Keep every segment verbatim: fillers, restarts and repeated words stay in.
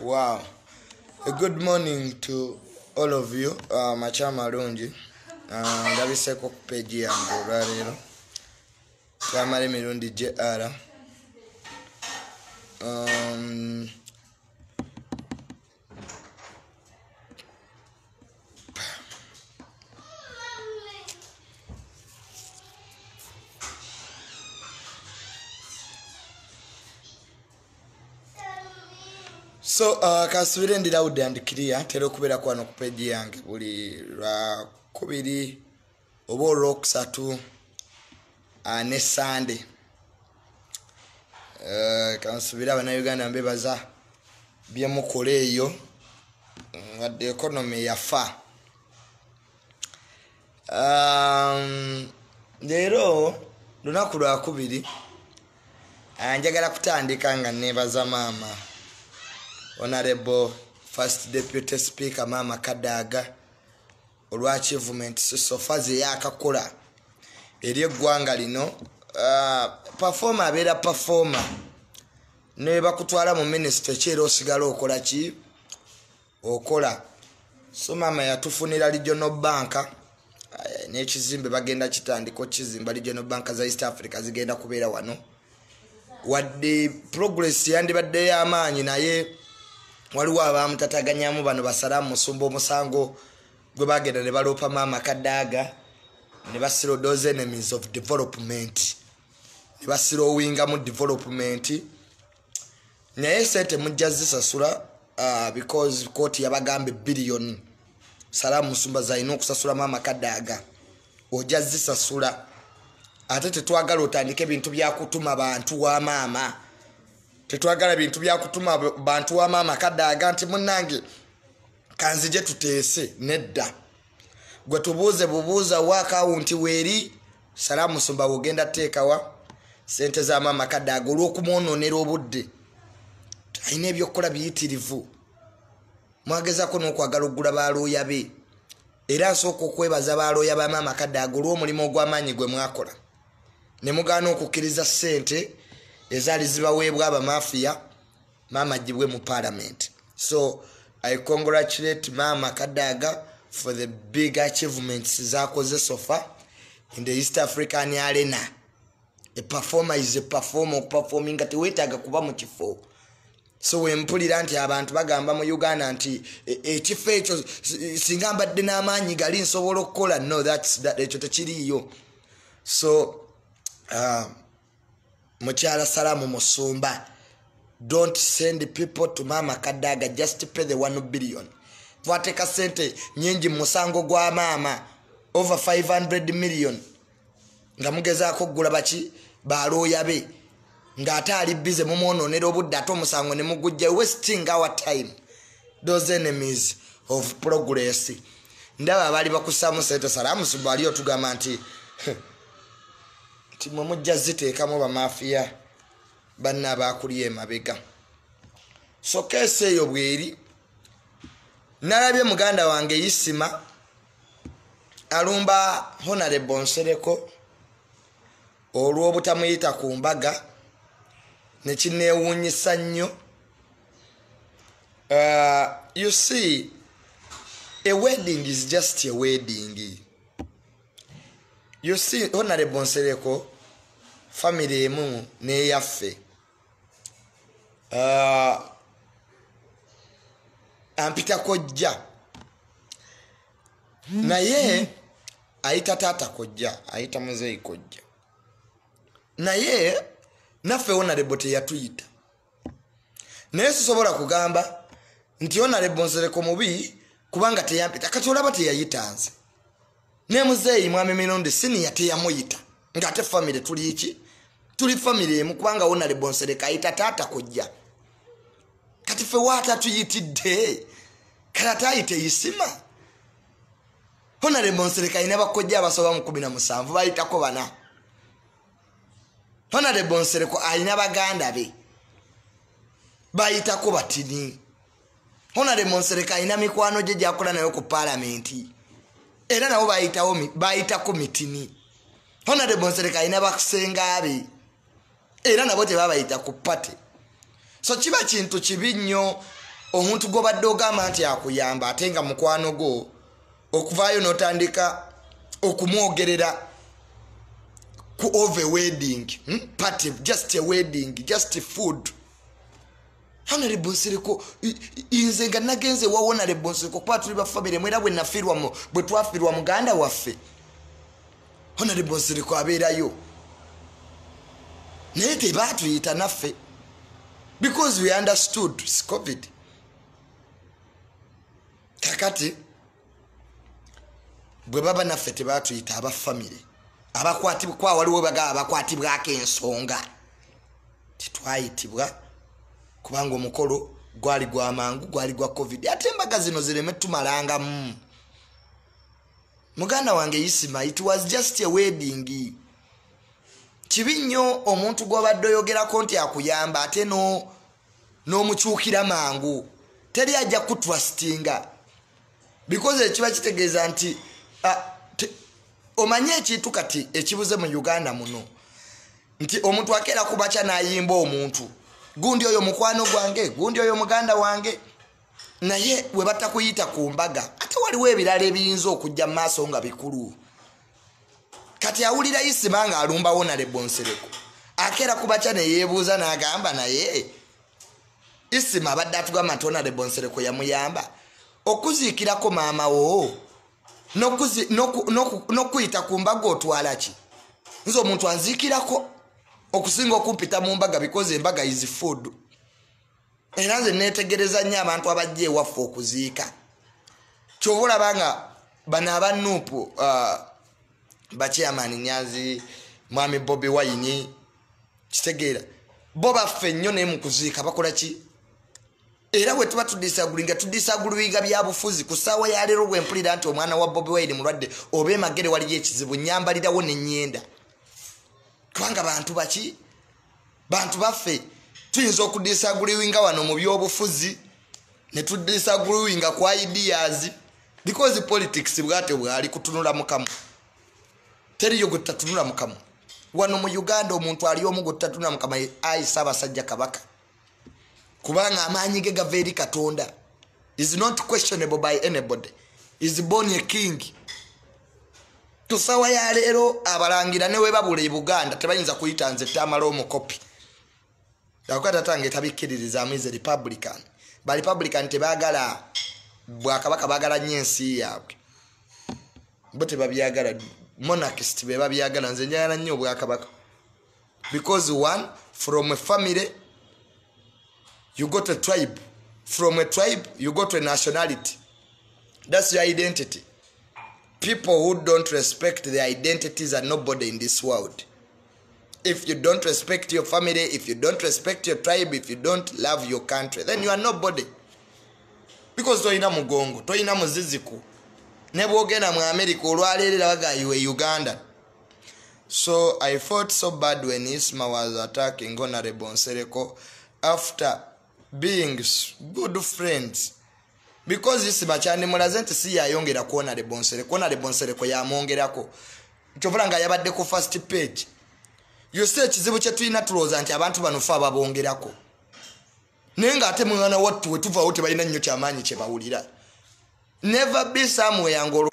Wow. A good morning to all of you. Uh, Machama Lungi. Uh, Ndabiseko ku page yange olwaleero. Kamale mirundi J R. Um, So uh, kasubire ndi loud and clear tero kubera kwano ku page yange buli lwa kubiri oba olwokusatu uh, ne Sunday. Uh, kansubira bana Uganda mbebaza bye mukole eyo nga the economy yafa. Um, lero lunaku lwa kubiri anjagala kutandika nga nebaza mama Honorable First Deputy Speaker Mama Kadaga olwa achievement sofaze yakakola eri eggwanga lino. Uh, performer abera performer ne bakutwala mu minister chero osigala okola ki okola. So mama yatufunira regional bank uh, ne kizimbe bagenda kitandiko kizimba regional bank za East Africa zigenda kubeera wano wadde progress yandi badde y'amaanyi naye waliwo abamutataganyamu bano basalamu musumba omusango gwe bagenda ne balopa mama Kadaga ne basiro those enemies of development ne basiro winga mu development naye sente mujjazisasula uh, because court yabagambe billion salamu musumba zaino okusasula mama Kadaga ojjazisasula ate tetwagala otandike bintu bya kutuma bantu wa mama tetwagala bintu bya kutuma bantu wa mama Kadaga nti munnange kanzije tuteese nedda gwe tubuuze bubuuza wa account weri salamu musumba wogenda teekawa sente za mama Kadaga olw'okumwononera obudde ayina ebyokukola biyitirivu mwagezako n'okwagala okugula balooya be era nsooka okwebaza balooya ba mama Kadaga olw'omulimu ogw'amaanyi gwe mwakola ne mugaana okukkiriza sente ezaali zibaweebwa abamafia mama jibwe mu parliament. So I congratulate Mama Kadaga for the big achievements zakoze so far in the East African arena. A performer is a performer performing at wetaga kuba mu kifo. So we mpulira nti abantu bagamba mu Uganda nti ekifo ekyo singa mbadde n'amaanyi gali nsobola okukola. No, that's that ekyo tekiriyo. So uh, Mukyala Salamu Musumba, don't send people to Mama Kadaga just to pay the one billion. Wateka sente nyingi musango gwa mama over five hundred million. Nga mugezaako kugula baki balooya be nga ate ali bize mumwononera obudde ate omusango ne mugujja wasting our time. Those enemies of progress. Ndaba abali bakusaamu sente Salamu Musumba aliyo tugamba nti timwe mujja ziteekamu bamafia banna abakuliye emabega. So kese eyo bweri nalabye muganda wange Isima alumba Honorable Nsereko olw'obutamuyita ku mbaga ne kineewuunyisa nnyo. Uh, you see, a wedding is just a wedding. You see, Honorable Nsereko family emu neyaffe uh, ampita kojja naye ayita tata kojja ayita muzeyi kojja naye naffe Honorable teyatuyita naye sisobola kugamba nti Honorable Nsereko mubi kubanga teyampita kati olaba teyayitanze ne muzeyi mwami mirundi senior teyamuyita nga ate family tuli iki tuli family emu kubanga Honorable Nsereko ayita tata kojja kati fe wata tuyitidde kala tayite Isima. Honorable Nsereko ayina bakojja abasoba mu kumi na musanvu bayitako bana. Honorable Nsereko ayina baganda be bayitako batini. Honorable Nsereko ayina mikwano gye gyakola nayo ku parliament era nabo bayitawo bayitako mitini. Honorable Nsereko ayina bakusenga be era nabo tebabayita ku party. So kiba kintu kibi nnyo omuntu gobadde ogamba nti akuyamba ate nga mukwano go okuvaayo n'otandika okumwogerera ku over wedding hmm? party just a wedding just a food. Honorable Nsiriko inze nga nagenze wa Honorable Nsiriko kuba tuli bafamire mwera bwe nafirwa mu bwe twafirwa muganda waffe. Honorable Nsiriko abeerayo naye tebaatuyita naffe because we understood it's COVID. Kakati bwe baba naffe tebaatuyita abafamire abakwatibwa kwa waliwo baga abakwatibwako ensonga titwayitibwa kubanga omukolo gwali gwa mangu gwali gwa COVID. Ate embaga zino zireme tumalanga mu muganda wange Isima, it was just a wedding. Kibi nnyo omuntu gw'obadde oyogerako nti akuyamba ate no n'omukyukira mangu teri ajja kutrustinga because ekiba kitegeeza nti uh, omanye ekintu kati ekibuze mu Uganda muno nti omuntu akeera kubacha n'ayimba omuntu gundi oyo mukwano gwange gundi oyo muganda wange naye we batakuyita ku mbaga ate waliwo ebirala ebiyinza okujja mu maaso nga bikulu. Kati awulira Isima nga alumba Honorable Nsereko akeera kubacha ne yeebuuza n'agamba naye Isima abadde atugamba nti Honorable Nsereko yamuyamba okuziikirako maama wo n'okuyita ku mbaga otwala ki? Nze omuntu anziikirako okusinga okumpita mu mbaga because embaga is food. Era nze neetegereza nnyo abantu abajja ewaffe okuziika. Kyova olabanga bano abanuupu uh, bachairman Nyanzi mwami Bobi Wine kitegeera bo baffe nnyo naye mu kuziika bakola ki? Era bwe tuba tudisagulinga tudisagulinga byabufuzi ku ssaawa ya leero bwe mpulira nti omwana wa Bobi Wine mulwadde oba emagere waliyo ekizibu nyambalirawo n'ennyenda. Kubanga bantu baki bantu baffe tuyinza okudisagulinga wano mu byobufuzi ne tudisagulinga ku ideas because politics bwate bwali kutunula mukamu teriyo gutatunula mukamu. Wano mu Uganda omuntu ali omu gutatunula mukamu ayi Ssaabasajja Kabaka kubanga amaanyi ge gava eri Katonda is not questionable by anybody. Is born a king. Tusawa ya leero abalangira ne we babule Buganda tebayinza kuyita nze tamala omukopi. Yakwata tange tabikiririza amize Republican. Ba Republican tebaagala Bwakabaka baagala nnyo ensi yaabwe. Bo tebabyagala monarchist be babyagala nze njagala nnyo Bwakabaka. Because one from a family you got a tribe. From a tribe you got a nationality. That's your identity. People who don't respect their identities are nobody in this world. If you don't respect your family, if you don't respect your tribe, if you don't love your country, then you are nobody. Because toina mugongo, toina muziziku. Nebo gena mu America olwaleero baga you a Uganda. So I felt so bad when Isma was attacking Honorable Nsereko after being good friends. Because Isima cyane murazente si yayongera ku Honorable Nsereko, Honorable Nsereko yamwongerako. Kyovula nga yabadde ku first page. You say kizibu kye tulina tuloza nti abantu bano fa babongerako. Nenga ate mwana watu wetuva wote balina nnyo kyamaanyi kye bawulira. Never be somewhere ngolo.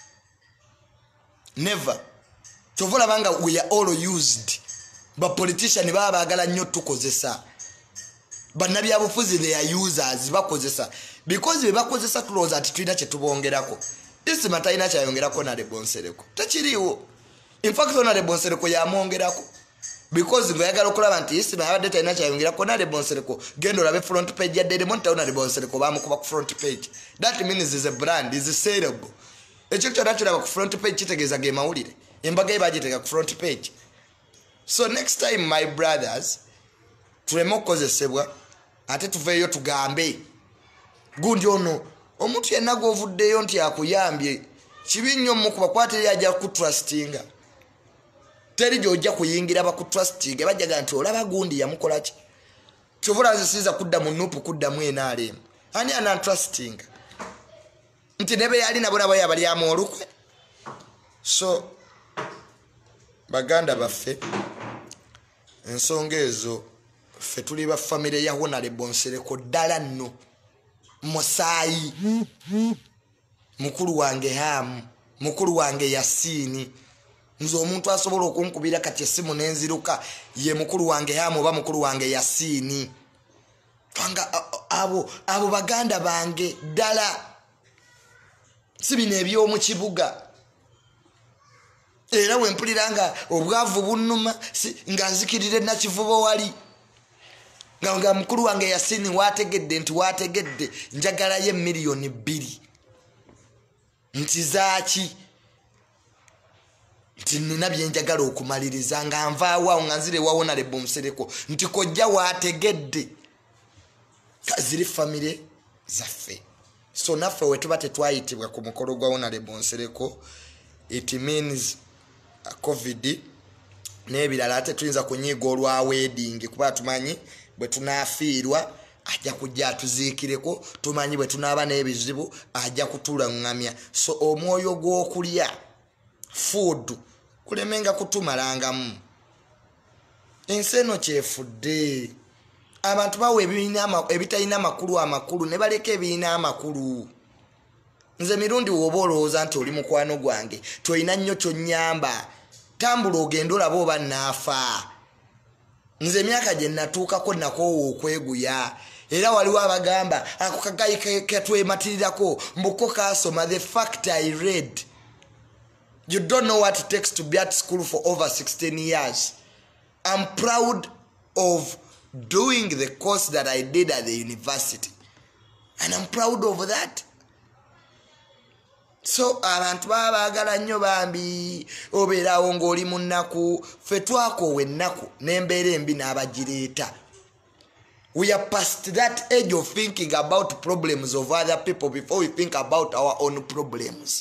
Never. Kyovula banga we are all used. Ba politician baba bagala nnyo tukozesa. Bannabyabufuzi they are users bakozesa. Because we bakozesa tuloza ati tulina kye tubongerako. Isima talina kyayongerako Honorable Nsereko. Tekiriwo. In fact Honorable Nsereko yamwongerako. Because we agala okulaba nti Isima yabadde talina kyayongerako Honorable Nsereko genda olabe front page ya Daily Monitor Honorable Nsereko bamukuba ku front page. That means is a brand, is sellable. Ekyo kyonna kiraba ku front page kitegeeza ge mawulire. Embaga ye bagiteeka ku front page. So next time my brothers tuleme okukozesebwa ate tuveeyo tugambe gundi ono omuntu yenna gw'ovuddeyo nti akuyambye kibi nnyo mukuba kwate yali ajja kutrustinga teri gy'ojja kuyingira bakutrustinga bajjaga nti olaba gundi yamukola ki kyovula nzisiiza kudda mu nuupu kuddamu enaalemu ani anantrustinga nti nebe yali nabo nabo yabalyamu olukwe. So baganda baffe ensonga ezo ffe tuli ba famire ya Honorable Nsereko ddala nno Musaayi mukulu wange Hamu mukulu wange Yasini nze omuntu asobola okunkubira kati essimu nenziruka ye mukulu wange Hamu oba mukulu wange Yasini twanga abo abo baganda bange ddala sibino eby'omu kibuga era wempuliranga obwavu bunnuma nga nzikirire nakivubo wali nga mukulu wange Yasini wategedde nti wategedde njagalayo miliyoni bbiri nti zaaki nti nina byenjagala okumaliriza nga nvaawo nga nzire wawona lebo Musereko nti kojja wategedde ziri famire zaffe so naffe wetuba tetwayitibwa ku mukolo gwa wona lebo Musereko it means uh, covid n'ebirala ate tuyinza kunyiga olwa wedding kuba tumanyi bwe tunaafiirwa ajja kujja atuziikireko tumanyi bwe tunaaba n'ebizibu ajja kutulang'amya so omwoyo gw'okulya food kulemenga kutumalangamu ensi eno kyefudde abantu bawe ebitalina amakulu amakulu ne baleka ebiina amakulu nze mirundi woba olowooza nti oli mukwano gwange toyina nnyo kyonnyamba tambula ogenda olaba oba naafa nze emyaka gye natuukako nakoowa okweguya era waliwo abagamba ako kagayi katwematirirako mbuko kasoma the fact I read you don't know what it takes to be at school for over sixteen years. I'm proud of doing the course that I did at the university and I'm proud of that. So abantu babaagala nnyo bambi obeerawo ng'oli mu nnaku ffe twakoowa ennaku n'embeera embi n'abagireeta. We are past that age of thinking about problems of other people before we think about our own problems.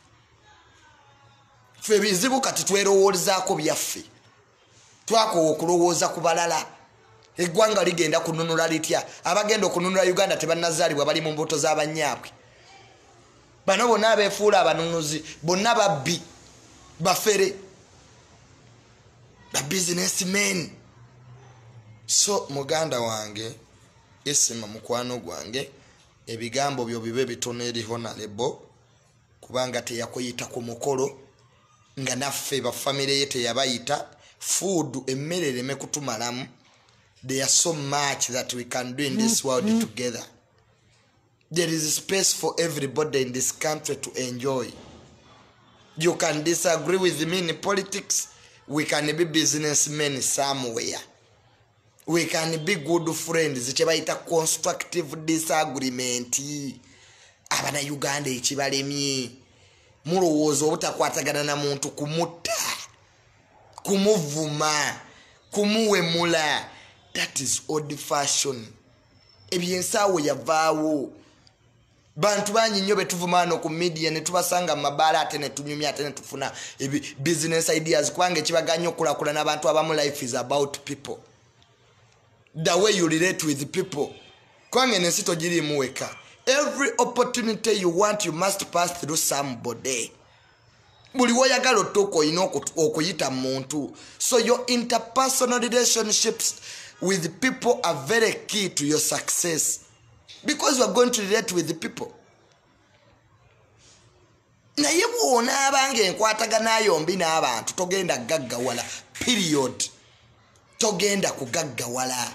Ffe bizibu kati twerowoozaako byaffe twakoowa okulowooza ku balala. Eggwanga ligenda kununula litya abagenda okununula Uganda tebannazaalibwa bali mu mbuto z'abanyaabwe. Bano bonna abeefuula abanunuzi bonna babbi bafere ba businessmen. So muganda wange esima mukwano gwange ebigambo byo bibe bitono eri honorable kubanga teyakuyita ku mukolo nga naffe ba family ye teyabayita food emmere ereme kutumalamu. There are so much that we can do in this world mm-hmm. together. There is space for everybody in this country to enjoy. You can disagree with me in politics. We can be businessmen somewhere. We can be good friends. Ekibayita constructive disagreement. Abana Uganda ekibalemye. Mulowooza obutakwatagana na muntu kumutta. Kumuvuma. Kumuwemula. That is old fashion. Ebyensawo yavaawo. Bantu banyi nnyo betuvumano ku media ne tubasanga mabala ate ne tunyumya ate ne tufuna business ideas kwange kibaganya okulakula n'abantu abamu. Life is about people. The way you relate with people. Kwange nensi togirimu weka. Every opportunity you want you must pass through somebody. Buli woyagala otoko olina okuyita muntu. So your interpersonal relationships with people are very key to your success. Because you are going to relate with the people. Naye bw'ona abange enkwatagana yombi n'abantu togenda gaggawala. Period. Togenda kugaggawala.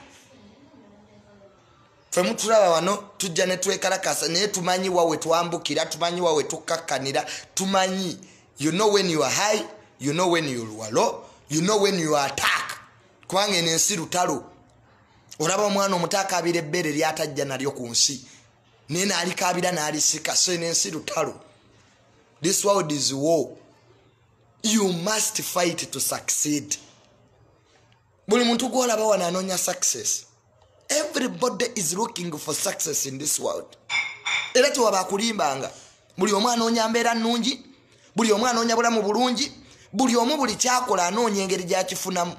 Ffe mutulaba wano tujja ne twekalakasa naye tumanyi wawe twambukira, tumanyi wawe tukakkanira, tumanyi. You know when you are high, you know when you are low, you know when you are attack. Kwange n'ensi lutalo. Olaba omwana omutaakaabira ebbere lyatajja nalyo ku nsi. Naye n'alikaabira n'alisika so n'ensi lutalo. This world is war. You must fight to succeed. Buli muntu gw'olaba wano anoonya success. Everybody is looking for success in this world. Era tewaba akulimbanga. Buli omu anoonya mbeera nnungi. Buli omu anoonya bulamu bulungi. Buli omu buli kyakola anoonya engeri gy'akifunamu.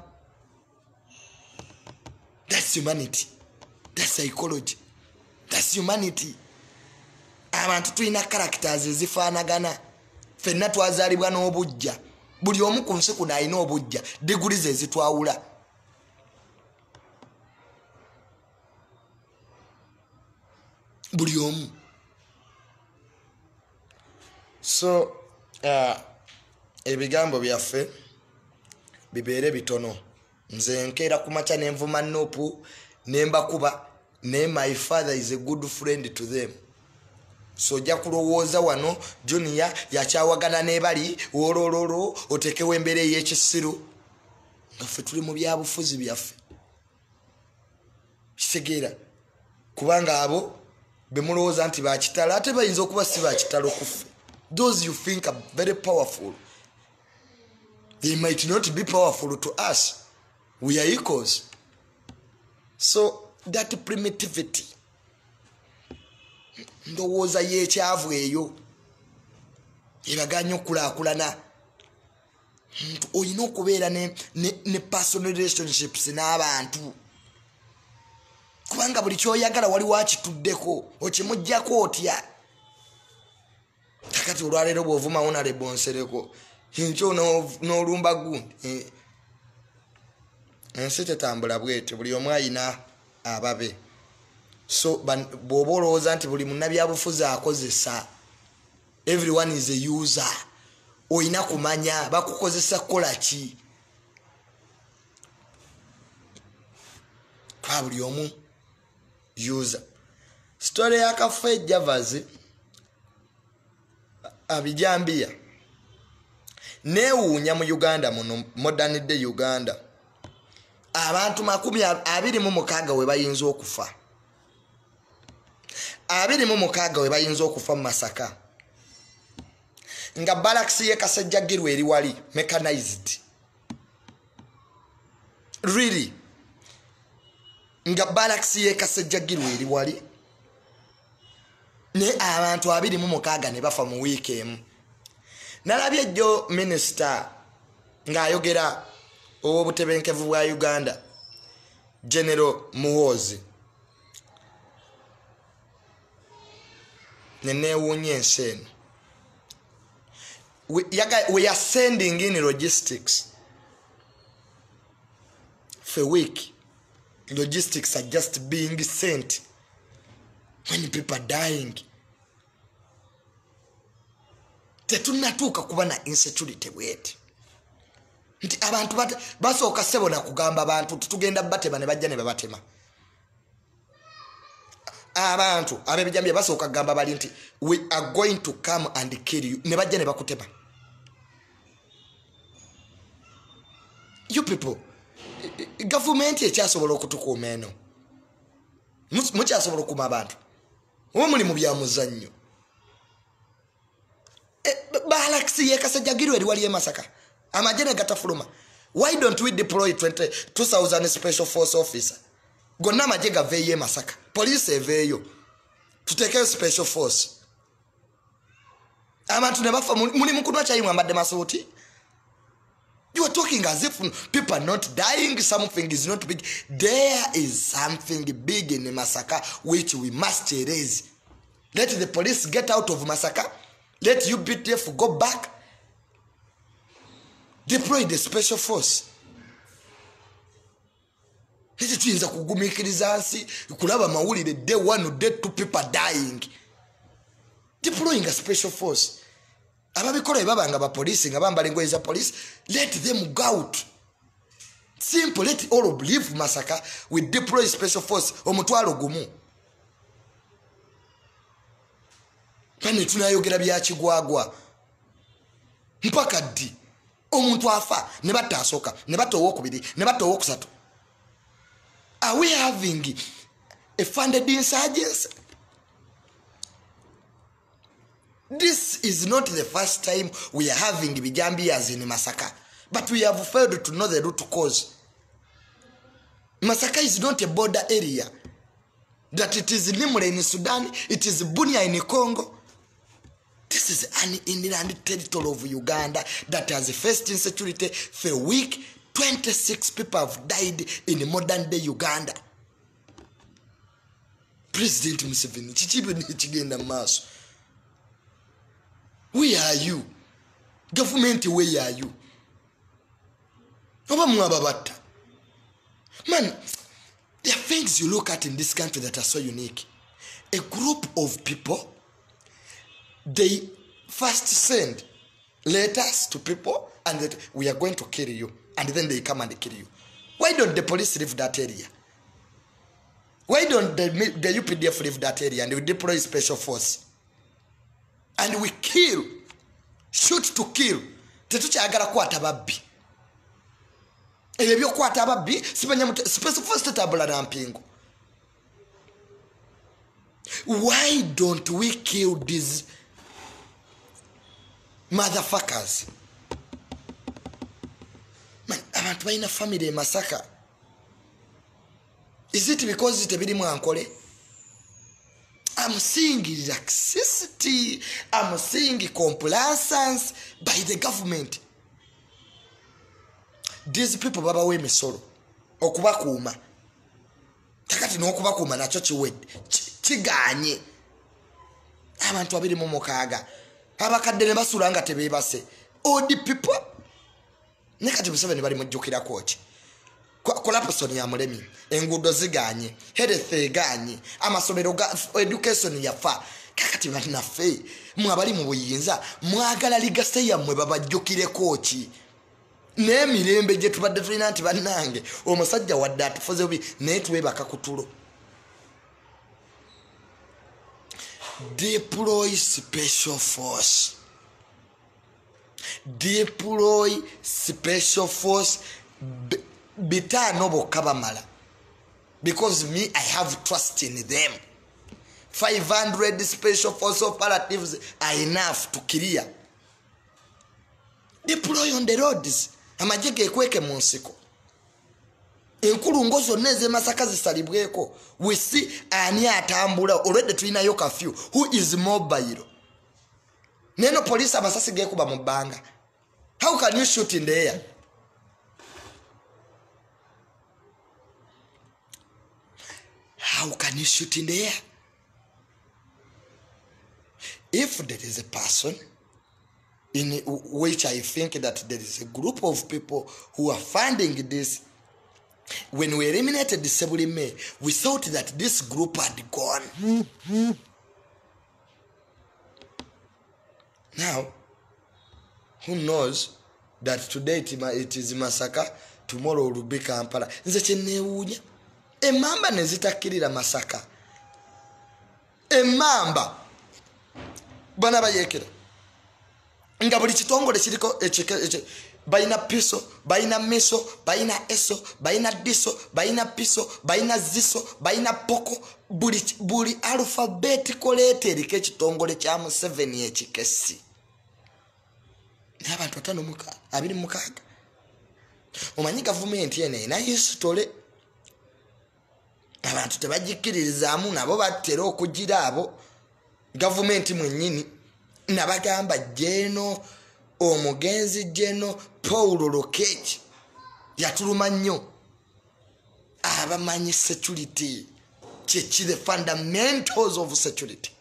That's humanity. That's psychology. That's humanity. Abantu tulina characters ezifaanagana. Ffenna twazaalibwa n'obujja. Buli omu ku nsi kuno alina obujja. Degrees ezitwawula. buli omu. So uh, ebigambo byaffe bibeere bitono. Nze nkeera ku makya ne nvuma Nuupu ne mbakuba ne my father is a good friend to them. So ojja kulowooza wano Junior yakyawagana n'ebali wolololo otekewo embeera ey'ekisiru nga ffe tuli mu byabufuzi byaffe. Kitegeera kubanga abo bemulowooza nti bakitala ate bayinza okuba si bakitala okuffe. Those you think are very powerful, they might not be powerful to us. We are equals. So that primitivity ndowooza y'ekyavu eyo ebaganya okulaakulana. Olina okubeera ne, ne, ne personal relationships n'abantu kubanga buli kyoyagala waliwo akituddeko okimuggyako otya. Kakati olwaleero bw'ovumawo nalebonsereko nkyo n'olumba gundi. Ensi tetambula bwete, buli omu ayina ababe. So bw'oba olowooza nti buli munnabyabufuzi akozesa, everyone is a user, oyina kumanya bakukozesa kukola ki. Kwa buli omu user. Story ya Kafe Javazi abijambia neewuunya mu Uganda muno, modern day Uganda, abantu makumi abiri mu mukaaga we bayinza okufa. Abiri mu mukaaga we bayinza okufa mu Masaka nga barracks ye Kasajjagirwa eri wali mechanized. Really nga barracks ye Kasajjagirwa eri wali ne abantu abiri mu mukaaga ne bafa mu week emu. Nalabye jjo minister ng'ayogera ow'obutebenkevu bwa Uganda, General Muhoozi, ne neewuunya ensi eno. We, we are sending in logistics for a week. Logistics are just being sent when people are dying. Tetunatuuka kuba na insecurity bweti nti abantu basooka ssebo na kugamba abantu tutugenda batema ne bajja ne babatema. Abantu abebijambye basooka kugamba bali nti we are going to come and kill you ne bajja ne bakutema. You people, government ekyasobola okutukuuma eno mukyasobola okuuma abantu oba muli mu byamuzannyo. Barracks ye Kasajjagirwa eri wali e Masaka amagye ne gatafuluma. Why don't we deploy two thousand special force officer? Gonna amagye gaveeyo e Masaka, police eveeyo, tuteekeyo special force. Abantu ne bafa muli mu kunwa kyayi mwambadde masuuti. You are talking as if people are not dying, something is not big. There is something big in Masaka which we must erase. Let the police get out of Masaka. Let U P D F go back. Deploy the special force. Let it is a kugumikirizansi, kulaba mawulire day one, day two people dying. Deploying a special force. Ababikola babanga ba police nga bambala engoye za police, let them go out. Simple, let all leave Masaka. We deploy special force omutwalo gumu. Pane tunayogera bya kigwagwa mpaka ddi omuntu afa ne batasoka ne batowo okubiri ne batowo okusatu. Are we having a funded insurgency? This is not the first time we are having bijambias in Masaka, but we have failed to know the root cause. Masaka is not a border area. That it is Nimule in Sudan, it is Bunia in Congo. This is an inland territory of Uganda that has faced insecurity for a week. twenty-six people have died in modern day Uganda. President Museveni, chichibu ni chigenda maso. Where are you? Government, where are you? Man, there are things you look at in this country that are so unique. a group of people, they first send letters to people and that we are going to kill you, and then they come and kill you. Why don't the police leave that area? Why don't the, the U P D F leave that area and we deploy special force? And we kill, shoot to kill. Tetukyagala kwata babbi. Ebyo byokwata babbi sibanya special force tetabula na mpingo. Why don't we kill these motherfuckers? Man, abantu balina family e Masaka. Is it because it ebiri mwankole? I'm seeing laxity. I'm seeing complacence by the government. These people baba we misoro okubakuuma takati n'okubakuuma nakyo kiwedde kiganye abantu abiri mu mukaaga abakadde ne basula nga tebeebase old people ne kati Museveni bali mujjukira koki corruption ya mulemi enguudo ziganye health eganye amasomero ga education yafa kakati banaffe mwabali mu buyinza mwagala ligase yammwe babajjukire koki n'emirembe gye tubadde tulina nti bannange omusajja wadde atufuze bubi naye twebaka kutulo. Deploy special force. Deploy special force. Bitano bokka bamala. Because me, I have trust in them. five hundred special force operatives are enough to clear. Deploy on the roads. Amajege ekweke mu nsiko. Enkulungo zonna eze Masaka zisalibweko. We see ani atambula already tulinayo curfew. Who is mobile? Neno police abasasi gekuba mu bbanga. How can you shoot in the air? How can you shoot in the air? If there is a person in which I think that there is a group of people who are funding this, when we eliminated the Sebuli May, we thought that this group had gone. Mm-hmm. Now, who knows that today it is Masaka, tomorrow will be Kampala. Nze chenewunya. Emamba nezitakirira Masaka. Emamba. Bana bayekera. Nga buli kitongole kiriko ekike bayina piso, bayina miso, bayina eso, bayina diso, bayina piso, bayina ziso, bayina poko, buli buli alphabetical letter ke kitongole kya Museveni ekikesi. N'abantu atano muka abiri mukaga. Omanyi government yene ina history. Abantu tebagikiririzaamu nabo batera okugira abo government mwennyini nabagamba jeno omugenzi jeno Paulo Lokech yatuluma nnyo abamanyi security chechi the fundamentals of security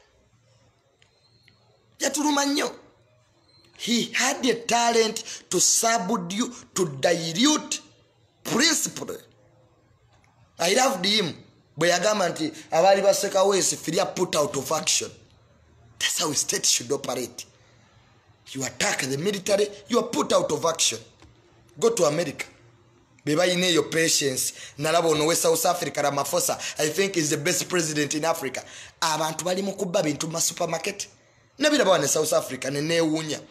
yatuluma nnyo. He had the talent to subdue, to dilute principle. I loved him. Bwe yagamba nti abali baseka wese firia put out of action. That's how a state should operate. You attack the military, you are put out of action. Go to America. Beba ine your patience. Nalabo nowe South Africa Ramaphosa, I think is the best president in Africa. Abantu bali mu kubba bintu ma supermarket. Nabira bawane South Africa ne newunya.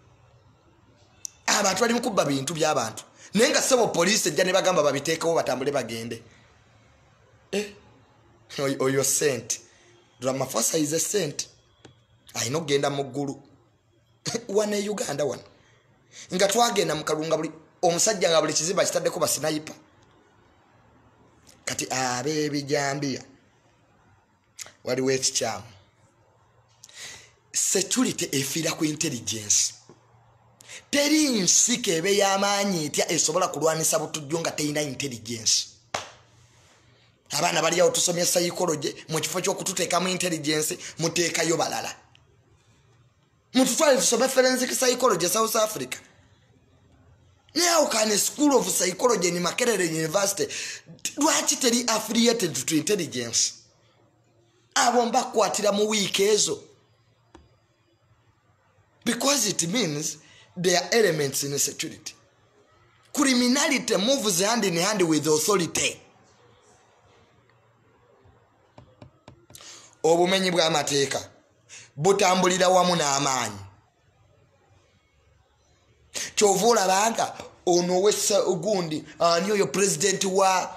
Abantu bali mu kubba bintu by'abantu. Nenga sebo police ejja ne bagamba babiteekawo batambule bagende. Eh? Or you're sent. Ramaphosa is a saint. I know genda muggulu. One Uganda one. Nga twagenda mu kalunga buli omusajja nga buli kiziba kitaddeko ba sniper. Kati ab'ebijambiya waliwo ekikyamu. Security efiira ku intelligence. Teri nsi kebe y'amaanyi etya esobola kulwanisa butujjo nga terina intelligence. Abana bali awo tusomya psychology mu kifo ky'okututeekamu intelligence muteekayo balala. Mutufale tusome forensic psychology South Africa. Now can a school of psychology in Makerere University lwaki teri affiliated to intelligence? abo mbakwatira mu week ezo. Because it means there are elements in security. Criminality moves hand in hand with authority. Obumenyi bw'amateeka butambulira wamu n'amaanyi. Kyova olabanga ono wessa ogundi ani oyo president wa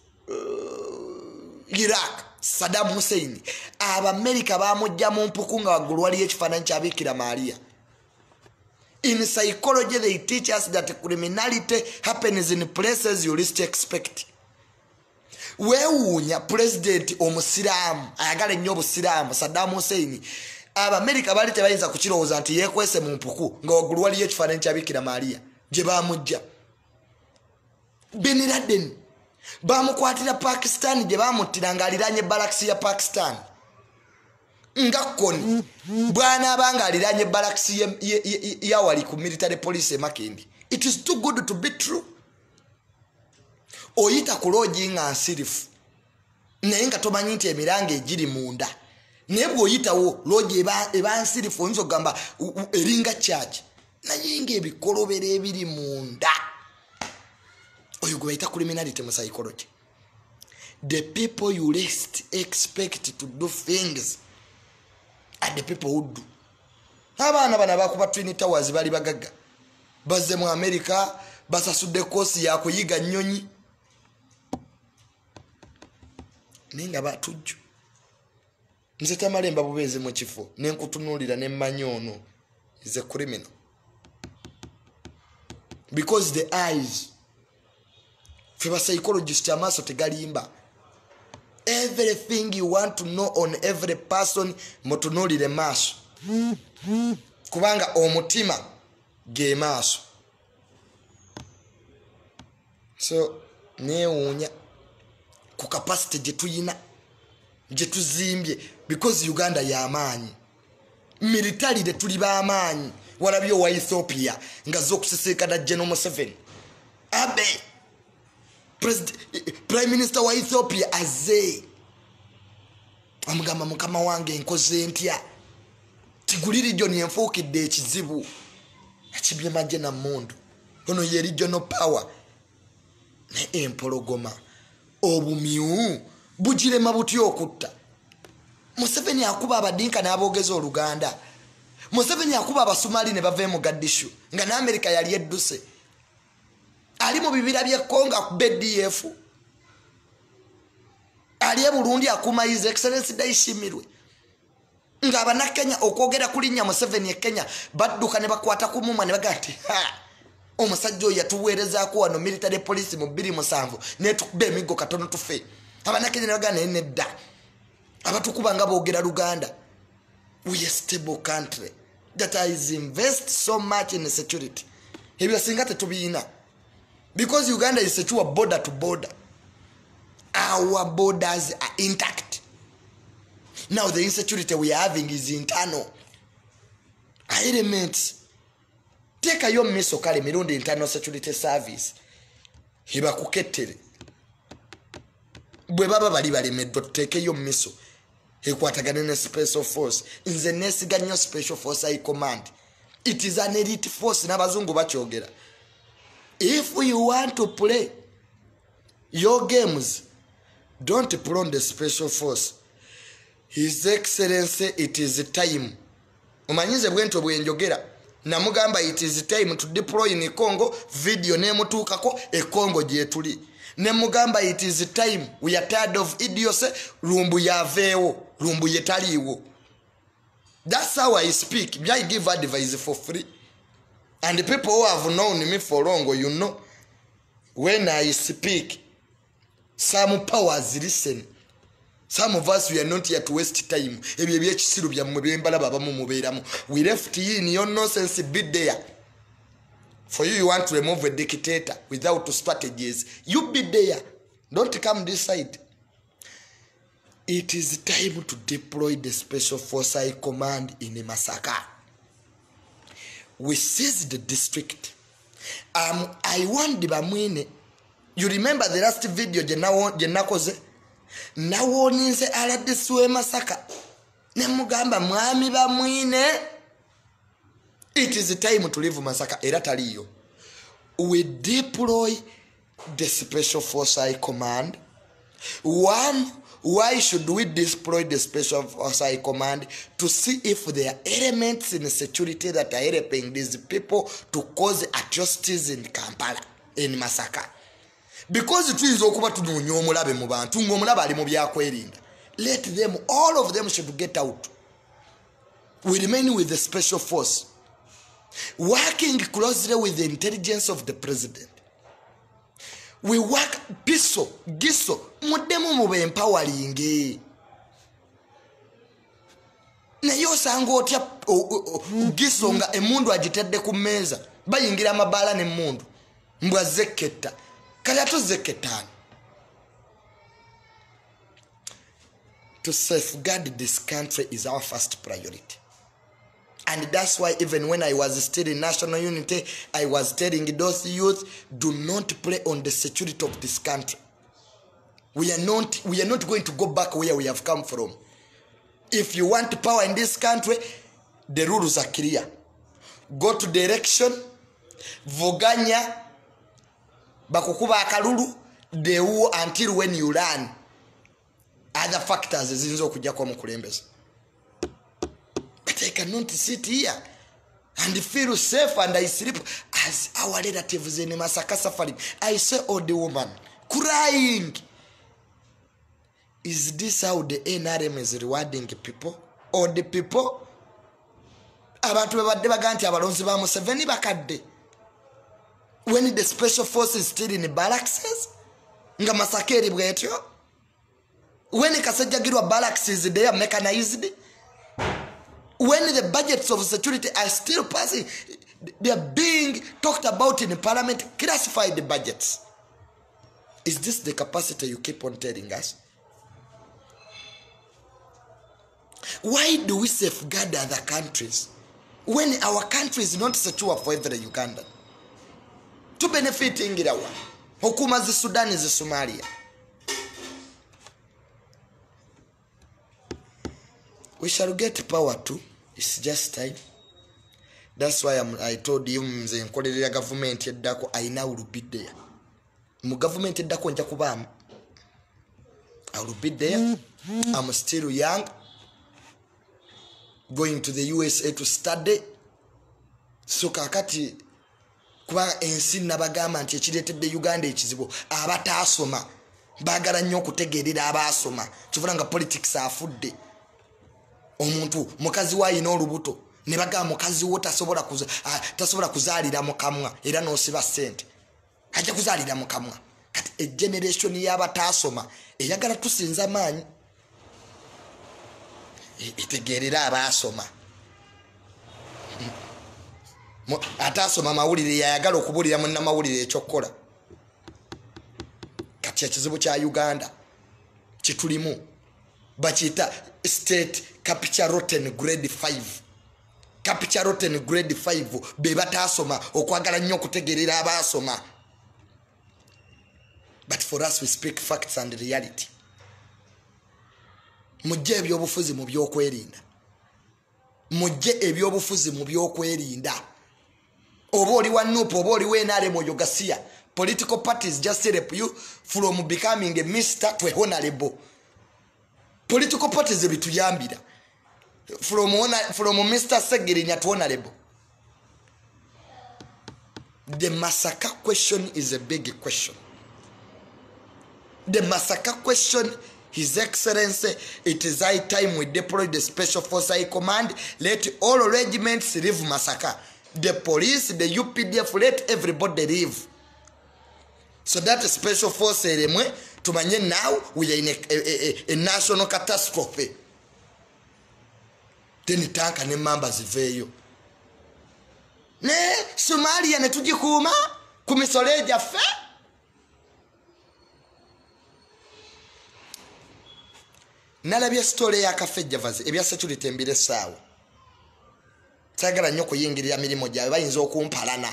uh, Iraq Saddam Hussein Abamerika bamujja mu mpuku nga waggulu waliyo ekifaananyi kya Bikira Maria. In psychology, they teach us that criminality happens in places you least expect. Wewunya president omusiramu ayagala ennyo obusiraamu Saddam Hussein Abamerika bali tebayinza kukirowooza nti yeekwese mu mpuku nga waggulu waliyo ekifaananyi kya Bikira Maria gye bamujja. Bin Laden bamukwatira Pakistan gye bamuttira ng'aliraanye balakisi ya Pakistan. Nga koni bwana abanga aliranye balakisi ya, ya, ya, ya wali ku military police e Makendi. It is too good to be true. Oyita ku loji nga nsirifu naye nga tomanyi nti emiranga egiri munda naye bw'oyitawo loji eba, eba nsirifu oyinza okugamba eringa church naye nga ebikolobero ebiri munda. Oyo gwe bayita criminality mu psychology. The people you least expect to do things and the people who do. Abaana bana bakuba Twin Towers bali bagaga bazze mu America basasudde kosi ya kuyiga nnyonyi ninga batujju nze Tamalemba bubeeze mu kifo nenkutunuulira ne manyono is a criminal because the eyes for a psychologist amaso tegalimba. Everything you want to know on every person mutunulire maaso kubanga omutima ge maaso. So neewuunya ku capacity gye tuyina gye tuzimbye because Uganda y'amaanyi militarire tuli b'amaanyi. Walabye owa Ethiopia nga z'okusisikana General Museveni abe President, Prime Minister wa Ethiopia azze amugamba mukama wange nkoze ntya tiguliri region yenfuukidde ekizibu ekibye majje na mundu ono ye regional power ne empologoma obumyu bugirema butya okutta. Museveni akuba abadinka n'aboogeza Oluganda. Museveni akuba abasumali ne bava mu Mogadishu nga n'Amerika yali edduse. Ali mu bibira bye Kongo akube D F. Ali e Burundi akuma His Excellency Ndayishimirirwe. Nga Abannakenya okwogera kulinnya Museveni e Kenya badduka ne bakwata ku mumwa ne bagati ha omusajja oyo yatuweerezaako wano military police mu bbiri musanvu ne tukube emigo katono tufe. Abannakenya ne bagana nedda abatukuba nga boogera Luganda. We are a stable country that has invested so much in security. Ebyo singa tetubiina. Because Uganda is secure border to border. Our borders are intact. Now the insecurity we are having is internal. Elements. Take a young miso kale mirundi internal security service. Hiba kuketere. Bwe baba bali balemedde take yo miso. Ekwatagana ne special force. Nze nesiganya special force I command. It is an elite force n'abazungu bakyogera. If you want to play your games, don't play on the special force. His Excellency, it is time. Umanyize bwento bwenjogera. Namugamba it is time to deploy in Congo. Video nemutuukako e Congo gye tuli. Nemugamba it is time. We are tired of idiocy. Lumbu yaveewo. Lumbu yetaliiwo. That's how I speak. I give advice for free. And the people who have known me for long, you know, when I speak, some powers listen. Some of us, we are not here to waste time. We left you in your nonsense bit there. For you, you want to remove a dictator without strategies. You be there. Don't come this side. It is time to deploy the special force I command in Masaka. We seized the district. Um, I want the Bamwine. You remember the last video Jenakoze? nawoninze aladisi we Masaka ne mugamba mwami bamwine. It is time to leave Masaka. Era taliyo. We deploy the Special Force High Command. One, why should we deploy the Special Force High Command? To see if there are elements in security that are helping these people to cause atrocities in Kampala, in Masaka. Because it is okuba tunonye omulabe mu bantu ng'omulabe ali mu byakwerinda. Let them, all of them should get out. We remain with the Special Force, working closely with the intelligence of the president. We work piso, giso, mudemu mube empowering. Na yo sango otya giso nga emundu agitedde ku meza. Bayingira amabala ne mundu. Mbwa zeketa. Kale tuzeketana. To safeguard this country is our first priority. And that's why even when I was still in national unity, I was telling those youth, do not play on the security of this country. We are not, we are not going to go back where we have come from. If you want power in this country, the rules are clear. Go to the election, voganya, bakukuba akalulu, the war until when you learn. Other factors zinzo kujja kwa mukulembeza. But I cannot sit here and feel safe and I sleep as our relatives in Masaka suffering. I saw old woman crying. Is this how the N R M is rewarding people? Or the people? Abantu bebadde baganti abalonzi ba Museveni bakadde. When the special force is still in the barracks, nga Masakeri bwetyo. When Kasajagirwa barracks is there mechanized. When the budgets of security are still passing, they are being talked about in the parliament, classified budgets. Is this the capacity you keep on telling us? Why do we safeguard other countries when our country is not secure for every Ugandan? To benefit Ingirawa, Hukuma zi Sudan zi Somalia. We shall get power too. It's just time. That's why I'm, I told you mze nkolera government yeddako I now will be there. Mu government yeddako nja kubamu. I will be there. I'm still young. Going to the U S A to study. So kakati kuba ensi nabagamba nti ekireetedde Uganda ekizibu abataasoma baagala nnyo okutegeerera abaasoma kivula nga politics afudde. Omuntu mukazi wa ino olubuto ne baga mukazi wo tasobola kuza tasobola kuzaalira mukamwa era n'osiba sente ajja kuzaalira mukamwa kati e generation y'abataasoma eyagala tusinza maanyi itegerera abaasoma ataasoma mawulire yayagala okubulira munna mawulire ekyokola kati ekizibu kya Uganda kitulimu bachita state capital rotten grade five capital rotten grade five beba tasoma okwagala nnyo kutegerera abasoma. But for us we speak facts and reality. Mujje ebyobufuzi mu byokwerinda mujje ebyobufuzi mu byokwerinda oba oli wa nupo oba oli wenale mu Yogasia political parties just help you from becoming a mister to a honorable. Political parties bituyambira from from Mister Segirinya to honorable. The Masaka question is a big question. The Masaka question, His Excellency, it is high time we deploy the Special Force High Command. Let all regiments leave Masaka. The police, the U P D F, let everybody leave. So that Special Force elemwe tumanye now we are in a, a, a, a national catastrophe. Teni tanka ne mamba ziveyo. Ne Somalia ne tujikuma kumisoleja fe. Nalabye story ya Kafejja vazi ebya security mbire sawa. Sagala nnyo kuyingirira milimo gyawe bayinza okumpalana.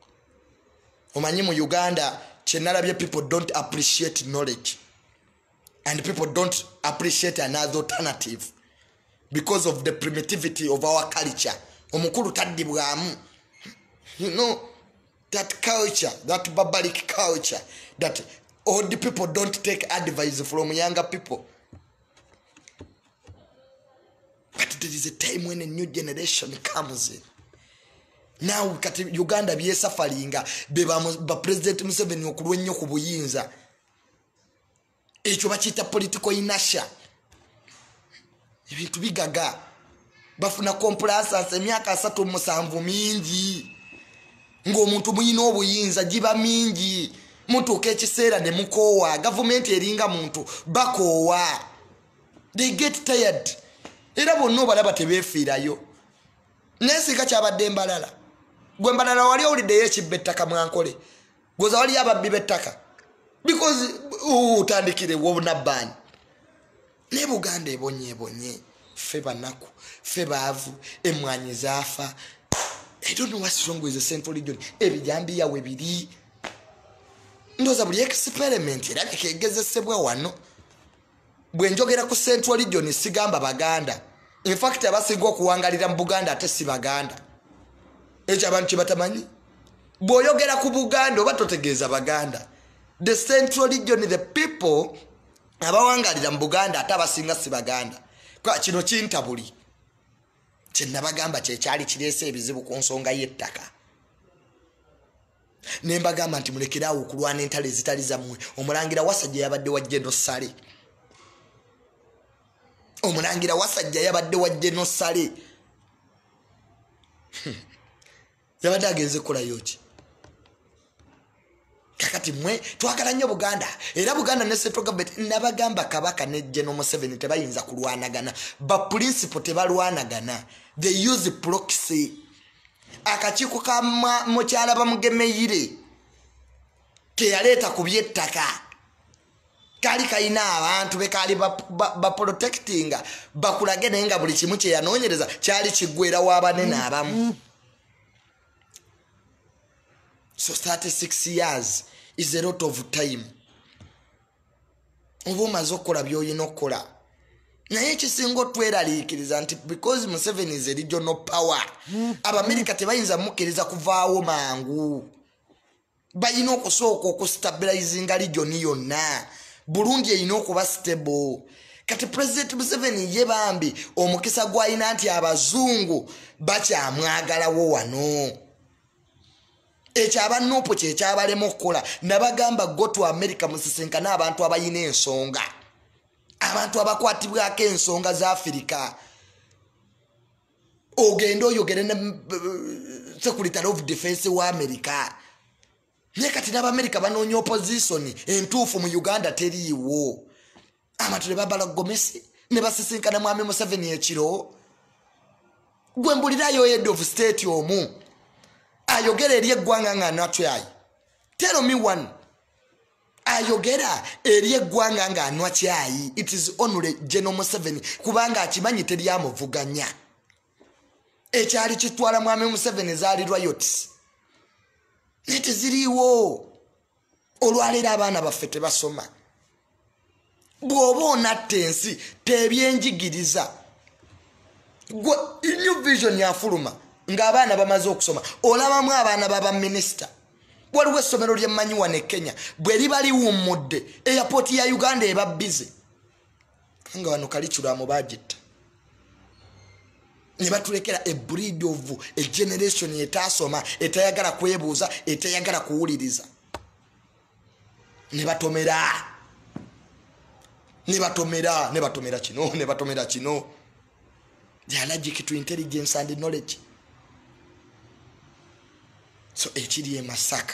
Omanyi mu Uganda chenalabye people don't appreciate knowledge. and people don't appreciate another alternative because of the primitivity of our culture. Omukulu taddibwamu. You know, that culture, that barbaric culture, that old people don't take advice from younger people. But there is a time when a new generation comes in. Now, Uganda be sufferinga, be President Museveni okulwenyo ku buyinza. Ekyo bakita political inertia. Ebintu bigaga. Bafuna complaisance emyaka asatu musanvu mingi. Ng'omuntu muyina obuyinza giba mingi. Muntu kekiseera ne mukowa. Government eringa muntu bakowa. They get tired. Era bonna balaba tebeefiirayo. Nesika kyabadde embalala. Gwe mbalala wali owuliddeyo ekibba ettaka mwankole. Gwoza wali ababbi b'ettaka. Because utandikire wobunabbaani. Ne Buganda ebonye ebonye. Ffe banaku. Ffe baavu. Emmwanyi zaafa. I don't know what's wrong with the Central Region. Ebijambi yawe biri. Ndoza buli experiment era kegezesebwa wano. Bwe njogera ku Central Region sigamba Baganda. In fact abasinga okuwangalira mu Buganda ate si Baganda. Ekyo abantu kibatamanyi. Bw'oyogera ku Buganda oba totegeeza Baganda. The Central Region, the people abawangalira mu Buganda ate abasinga si Baganda. Kwa kino kintabuli. Kye nabagamba kye kyali kireese ebizibu ku nsonga y'ettaka. Ne mbagamba nti mulekerawo okulwana entalo ezitali zammwe. Omulangira Wasajja yabadde wa General Sale. Omulangira Wasajja yabadde wa General Sale. Yabadde agenze kukolayo ki? Kakati mwe twagala nnyo Buganda. Era Buganda ne Central Government nabagamba Kabaka ne General Museveni tebayinza kulwanagana. Ba principle tebalwanagana. They use proxy. Akakiiko ka mukyala bamugemeyire teyaleeta ku by'ettaka. Kali kayina abantu be kali ba protectinga bakulage naye nga buli kimu kye yanoonyereza kyali kiggwera w'abanene abamu. So thirty-six years is a lot of time. Oba omaze okukola by'olina okukola. Naye ekisinga otweraliikiriza nti because Museveni is a regional power. Abamerika tebayinza mukkiriza kuvaawo mangu. Bayina okusooka okustabilizinga region yonna. Burundi eyina okuba stable. Kati President Museveni ye bambi omukisa gw'ayina nti abazungu bakyamwagalawo wano. Ekyo abanuupu kye kyabalema okukola. Nabagamba go to America musisinkana abantu abayina ensonga. Abantu abakwatibwako ensonga za Africa. Ogenda oyogere ne Secretary of Defense wa America. Naye kati n'Abamerika banoonya opposition entuufu mu Uganda teriiwo. Amatule babala Gomesi ne basisinkana Mwami Museveni ekiro. Gwe mbulirayo head of state omu. Ayogera eri eggwanga nga anatyayi. Tell me one. Ayogera eri eggwanga nga anatyayi. It is only General Museveni kubanga akimanyi teryamuvuganya. Ekyali kitwala Mwami Museveni zaali royalties. Nete ziriwo. Olwaleero abaana baffe tebasoma. Bw'oba onatta ensi tebyenjigiriza. Gwe new vision yafuluma. Ng'abaana bamaze okusoma olabamu abaana baba minister. Waliwo essomero ly'emmanyi wano e Kenya bwe liba liwummudde airport ya Uganda eba busy. Nga wano Kalikyulamu bagitta. Ne batulekera a breed of a generation etasoma etayagala kwebuuza etayagala kuwuliriza. Ne batomera. Ne batomera ne batomera kino ne batomera kino. They are allergic to intelligence and knowledge. So ekiri e Masaka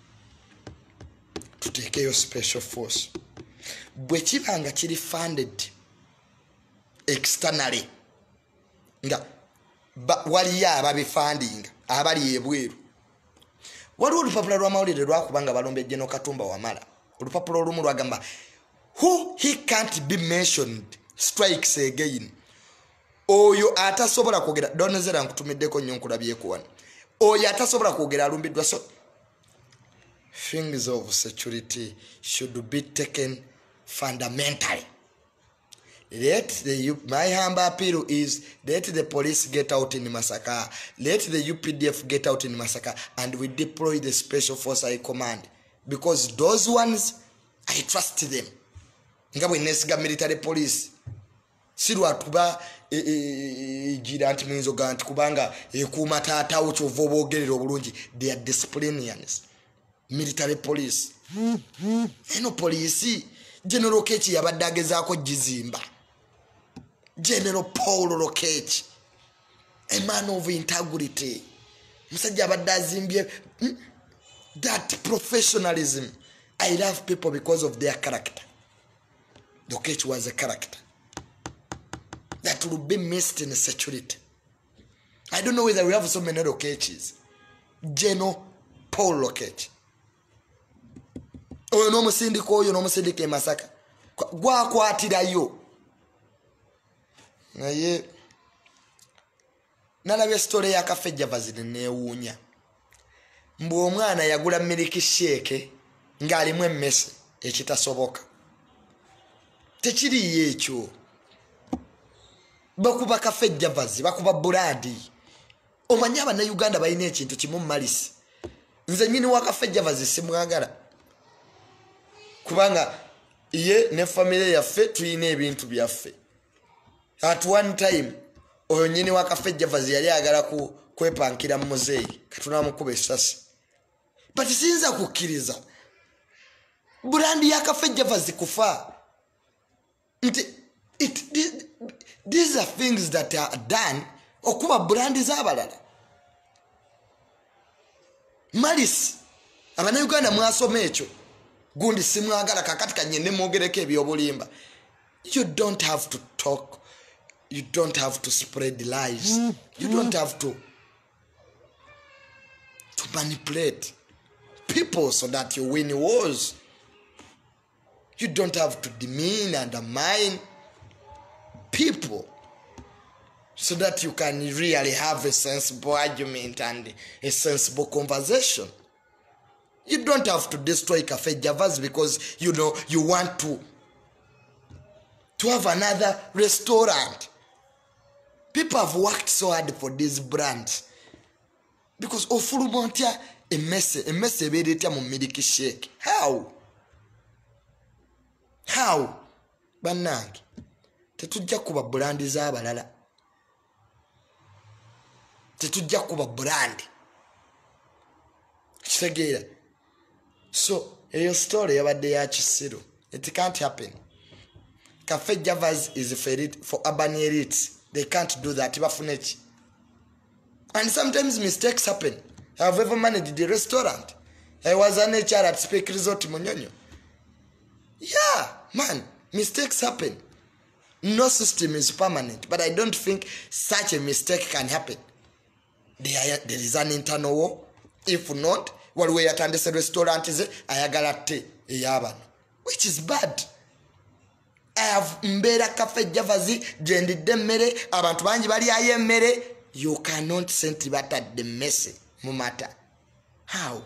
tuteekeyo special force. Bwe kibanga kiri funded externally nga waliyo ababifundinga abali ebweru. Waliwo olupapula lw'amawulire lwakubanga balombe General Katumba Wamala. Olupapula olumu lwagamba who he can't be mentioned strikes again. Oyo atasobola kwogera Donezera nkutumiddeko nnyo nkulabyeko wano. Oyo atasobola kwogera alumbiddwa. So things of security should be taken fundamentally. Let the my humble appeal is let the police get out in Masaka, let the U P D F get out in Masaka, and we deploy the Special Force I command, because those ones I trust them. Ngawe nesiga military police sirwa tuba gira anti minzo ganti kubanga ekuma tata ucho vobogerero bulungi. They are disciplinarians. Military police eno police General Kechi yabadagezako jizimba. General Paul Rokechi, a man of integrity. Musajja abadazimbye. That professionalism. I love people because of their character. Rokechi was a character that will be missed in security. I don't know whether we have so many Rokechis. General Paul Rokechi. Oyo no musindiko oyo no musindike Masaka. Gwa kwatirayo. Naye nalabye story ya Kafejja Vazine neewuunya. Mbu omwana yagula miliki sheke ng'alimu emmese ekitasoboka. Tekiri ekyo. Bakuba Kafejja Vazi, bakuba Buradi. Omanya Abannayuganda balina ekintu kimu malisi. Nze nnyini wa Kafejja Vazi simwagala. Kubanga ye ne family yaffe tuyina ebintu byaffe. At one time oyo nyini wa Kafejja Vazi yali agala ku kwepankira muzeeyi katuna mukube essasi. But sinza kukkiriza brandi ya Kafejja Vazi kufa. It, it, it, these are things that are done okuba brandi z'abalala. Malis Abannayuganda mwasoma ekyo. Gundi simwagala kakati kanyene mwogereko ebyobulimba. You don't have to talk. You don't have to spread lies. Mm. You don't have to to manipulate people so that you win wars. You don't have to demean and undermine people so that you can really have a sensible argument and a sensible conversation. You don't have to destroy Kafejja Vazi because you know you want to to have another restaurant. People have worked so hard for this brand because ofulumontia a mess a mess eberetia mu miliki shake. How? How? Banange tetujja kuba brand z'abalala. Tetujja kuba brand. Kitegeera. So, your story about the Achisiro, it can't happen. Kafejja Vazi is for, for urban elites. They can't do that. And sometimes mistakes happen. I've ever managed the restaurant. I was an H R at Speak Resort Munyonyo. Yeah, man, mistakes happen. No system is permanent, but I don't think such a mistake can happen. There, there is an internal war. If not, what we attend the restaurant is ayagala te eyabano, which is bad. I have mbera Kafejja Vazi jendidde mmere abantu bangi bali aye mmere. You cannot send bata the message mu matter. How?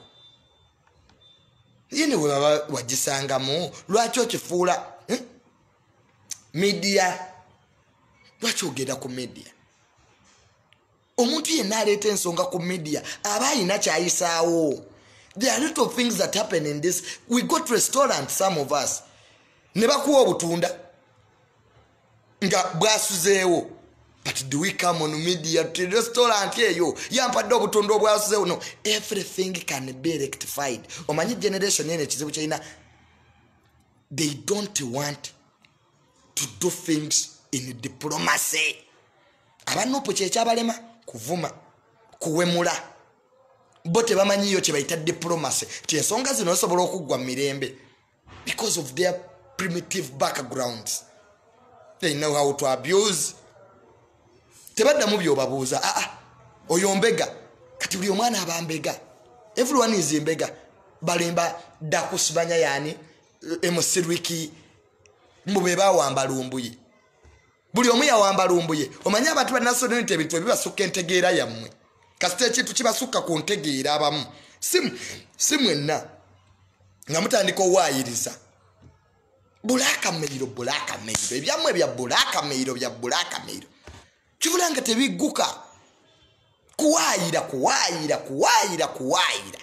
Yini we wajisangamu lwaki okifuula hmm? Media lwaki ogenda ku media? Omuntu yenna aleeta ensonga ku media aba alina kyayisaawo. There are little things that happen in this. We got restaurants, some of us. Ne bakuwa obutunda nga bwasuzeewo. But do we come on media to restaurant eyo yampadde obutunda obwasuzeewo? No, everything can be rectified. Omanyi generation ene kizibu kyalina. They don't want to do things in diplomacy. Abanopo kyekyabalema kuvuma kuwemula. Bote bamanyiyo kye bayita diplomacy. Ti ensonga zino zisobola okuggwa mu mirembe because of their primitive backgrounds. They know how to abuse. Tebaddamu byobabuuza. Ah ah. Oyo mbega. Kati buli omwana abambega. Everyone is mbega. Balimba dakusibanya yani emusirwiki mbube bawamba lumbuye. Buli omu yawamba lumbuye. Omanya abantu ba national unity ebintu bibasukka entegeera yammwe. Kasita ekintu kibasukka ku ntegeera abamu. Simu simwenna nga mutandika owaayiriza. bulaka meiro bulaka meiro ebyamwe bya bulaka meiro bya bulaka meiro kivulanga tebiguka kuwaayira kuwaayira kuwaayira kuwaayira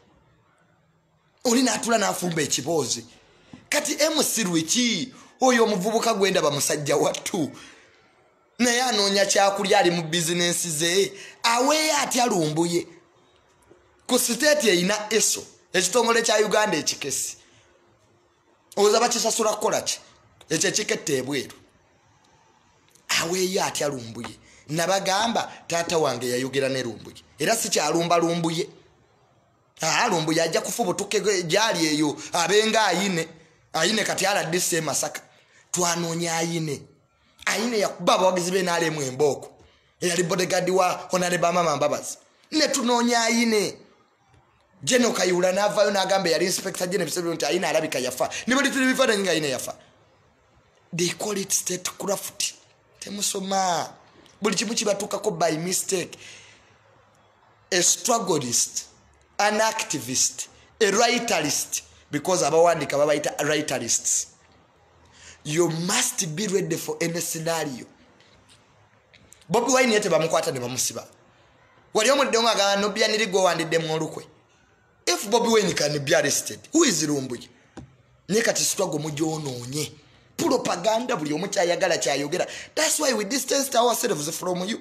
olina atula n'afumba ekiboozi kati emusiru eki oyo omuvubuka gwenda bamusajja wattu naye anoonya kyakulya ali mu bizinensi ze aweeyo atya lumbuye ku siteeti eyina eso ekitongole kya Uganda ekikesi oza bakisasula kukola ki ekyo ekikette ebweru aweeyo atya lumbuye nabagamba taata wange yayogera ne lumbuye era si kyalumba lumbuye ah lumbuye ajja kufubutuke gyali eyo abenga ayine ayine kati aladise Masaka twanoonya ayine ayine yakuba abawagizi be n'alemu embooko eyali bodyguard wa Honorable Mama Mbabazi ne tunoonya ayine Jeno Kayula n'avaayo n'agamba yali inspector general bisebyo nti ayine alabika yafa ne bali tuli bifaananyi nga ayine yafa they call it statecraft temusoma buli kimu kibatukako by mistake a strugglist an activist a writerist because abawandika babayita writerists you must be ready for any scenario Bobi Wine yete bamukwata ne bamusiba wali omudde omwaga no byanirigo wandidde mu olukwe if Bobi Wine can be arrested who is Lumbuye ne kati struggle mujonoonye propaganda buli omu kyayagala kyayogera that's why we distanced ourselves from you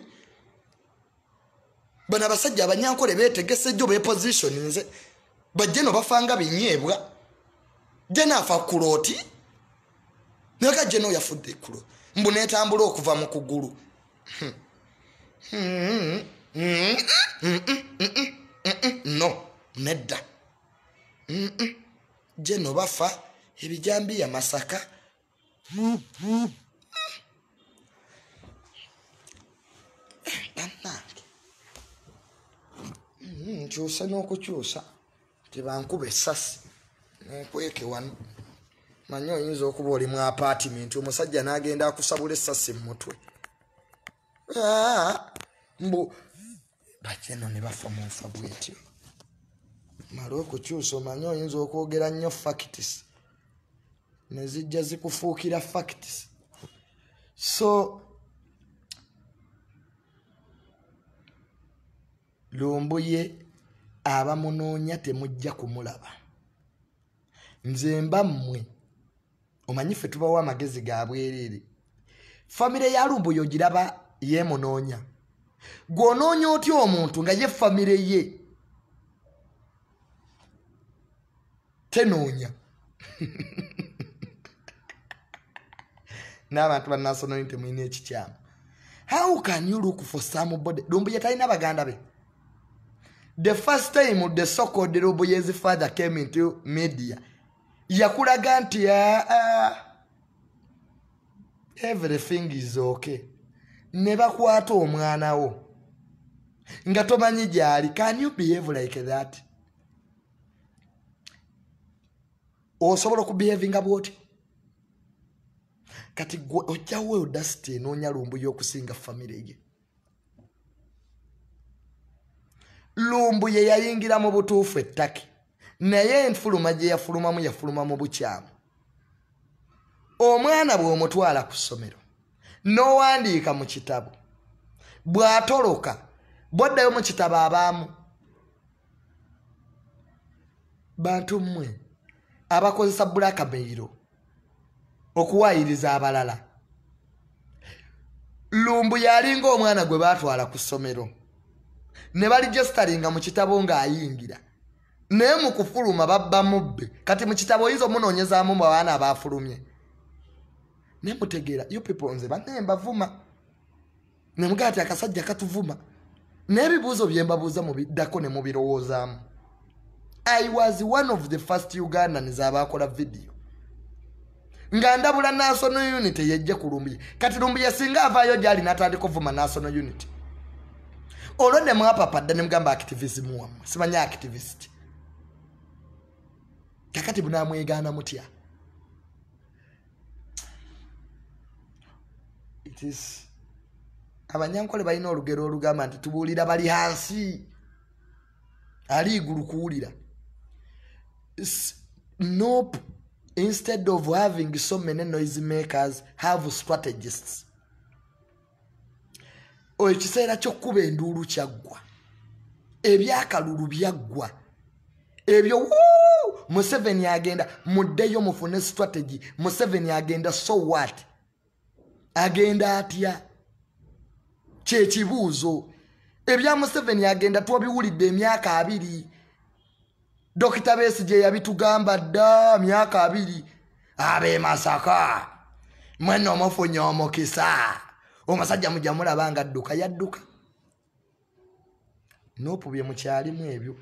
bana basajja abanyankole betegese jo be position nze bajeno bafanga binyebwa jena afa kuloti naka jeno yafudde kulo mbune tambula okuva mu kugulu no nedda jeno bafa ebijambi ya Masaka nkyusa n'okukyusa tebankube essasi nekweke wano manyi oyinza okuba oli mu apartment omusajja n'agenda akusabula essasi mu mutwe mbu bajeno ne bafa mu nfa bwetyo mala okukyusa omanyi oyinza okwogera nnyo facts ne zijja zikufuukira facts so Lumbuye abamunoonya temujja kumulaba nze mba mmwe omanyi ffe tubawo amagezi ga bwereere famire ya Lumbuye ogiraba yeemunoonya gw'onoonya otya omuntu nga ye famire ye tenoonya n'abantu ba National Unity mwine ekikyamu how can you look for somebody Lumbuye talina baganda be the first time the so-called Lumbuye's father came into media yakulaga nti uh, everything is okay ne bakwata omwana wo nga tomanyi gyali can you behave like that osobola okubehavinga bwoti kati ojjawo audacity enoonya Lumbuye okusinga famire ye Lumbuye yayingira mu butuufu ettake naye enfuluma gye yafulumamu yafuluma mu bukyamu omwana bw'omutwala ku ssomero n'owandiika mu kitabo bw'atoloka bw'oddayo mu kitabo abaamu bantu mmwe abakozesa blackmail okuwaayiriza abalala Lumbuye alinga omwana gwe baatwala ku ssomero ne baligestaringa mu kitabo ng'ayingira naye mu kufuluma babba mubbe kati mu kitabo oyinza omunoonyezaamu mu baana abaafulumye ne mutegeera you people nze banne mbavuma ne mugaa ti akasajja katuvuma n'ebibuuzo bye mbabuuza mubiddako ne mubirowoozaamu I was one of the first Ugandans abaakola video nga ndabula National Unity yejje ku Lumbuye kati Lumbuye singa avaayo gyali n'atandika ovuma National Unity olwo ne mwapapadda ne mugamba activism wammwe simanya activist kakati bunaamwegaana mutya it is abanyankole balina olugero olugamba nti tubuulira bali hansi ali igulu kuwulira nope instead of having so many noise makers, have strategists. O ekiseera ky'okkuba enduulu kyaggwa. Ebyakalulu byaggwa. Ebyo wuu! Museveni agenda muddeyo mufune strategy. Museveni agenda so what? Agenda atya? Kye kibuuzo. Ebya Museveni agenda twabiwulidde emyaka abiri. Dokita Besigye yabitugamba dda myaka abiri. Abe Masaka. Mwene omufunye omukisa. Omusajja mujja mulaba nga adduka yadduka. Nopu bye mukyalimu ebyo.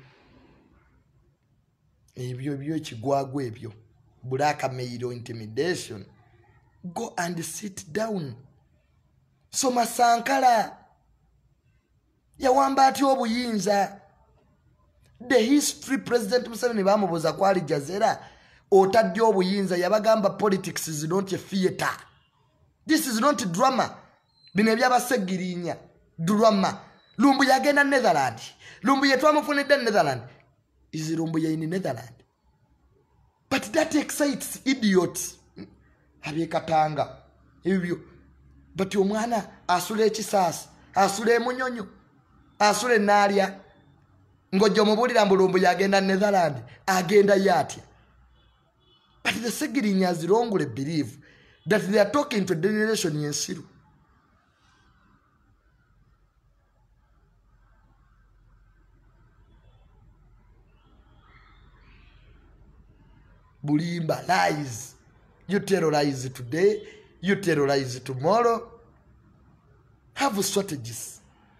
Ebyo byo ekigwagwa ebyo. Blackmail intimidation. Go and sit down. Soma Sankara. Yawamba atya obuyinza. The history President Museveni bamubuza kwali Jazera. Otadde obuyinza yabagamba politics is not a theater. This is not drama. Bino byabasegirinya. Drama. Lumbu yagenda Netherland. Lumbu yetwamufunidde Netherland. Is Lumbu ya in Netherland. But that excites idiots. Abekatanga. Ebyo. But omwana asule ekisasa. Asule munyonyo. Asule nalya. Ngojja mubulira mbu Lumbu yagenda Netherland. Agenda yatya. But the Segirinyas wrongly believe that they are talking to the generation yensiru. Bulimba lies. You terrorize today, you terrorize tomorrow. Have strategies.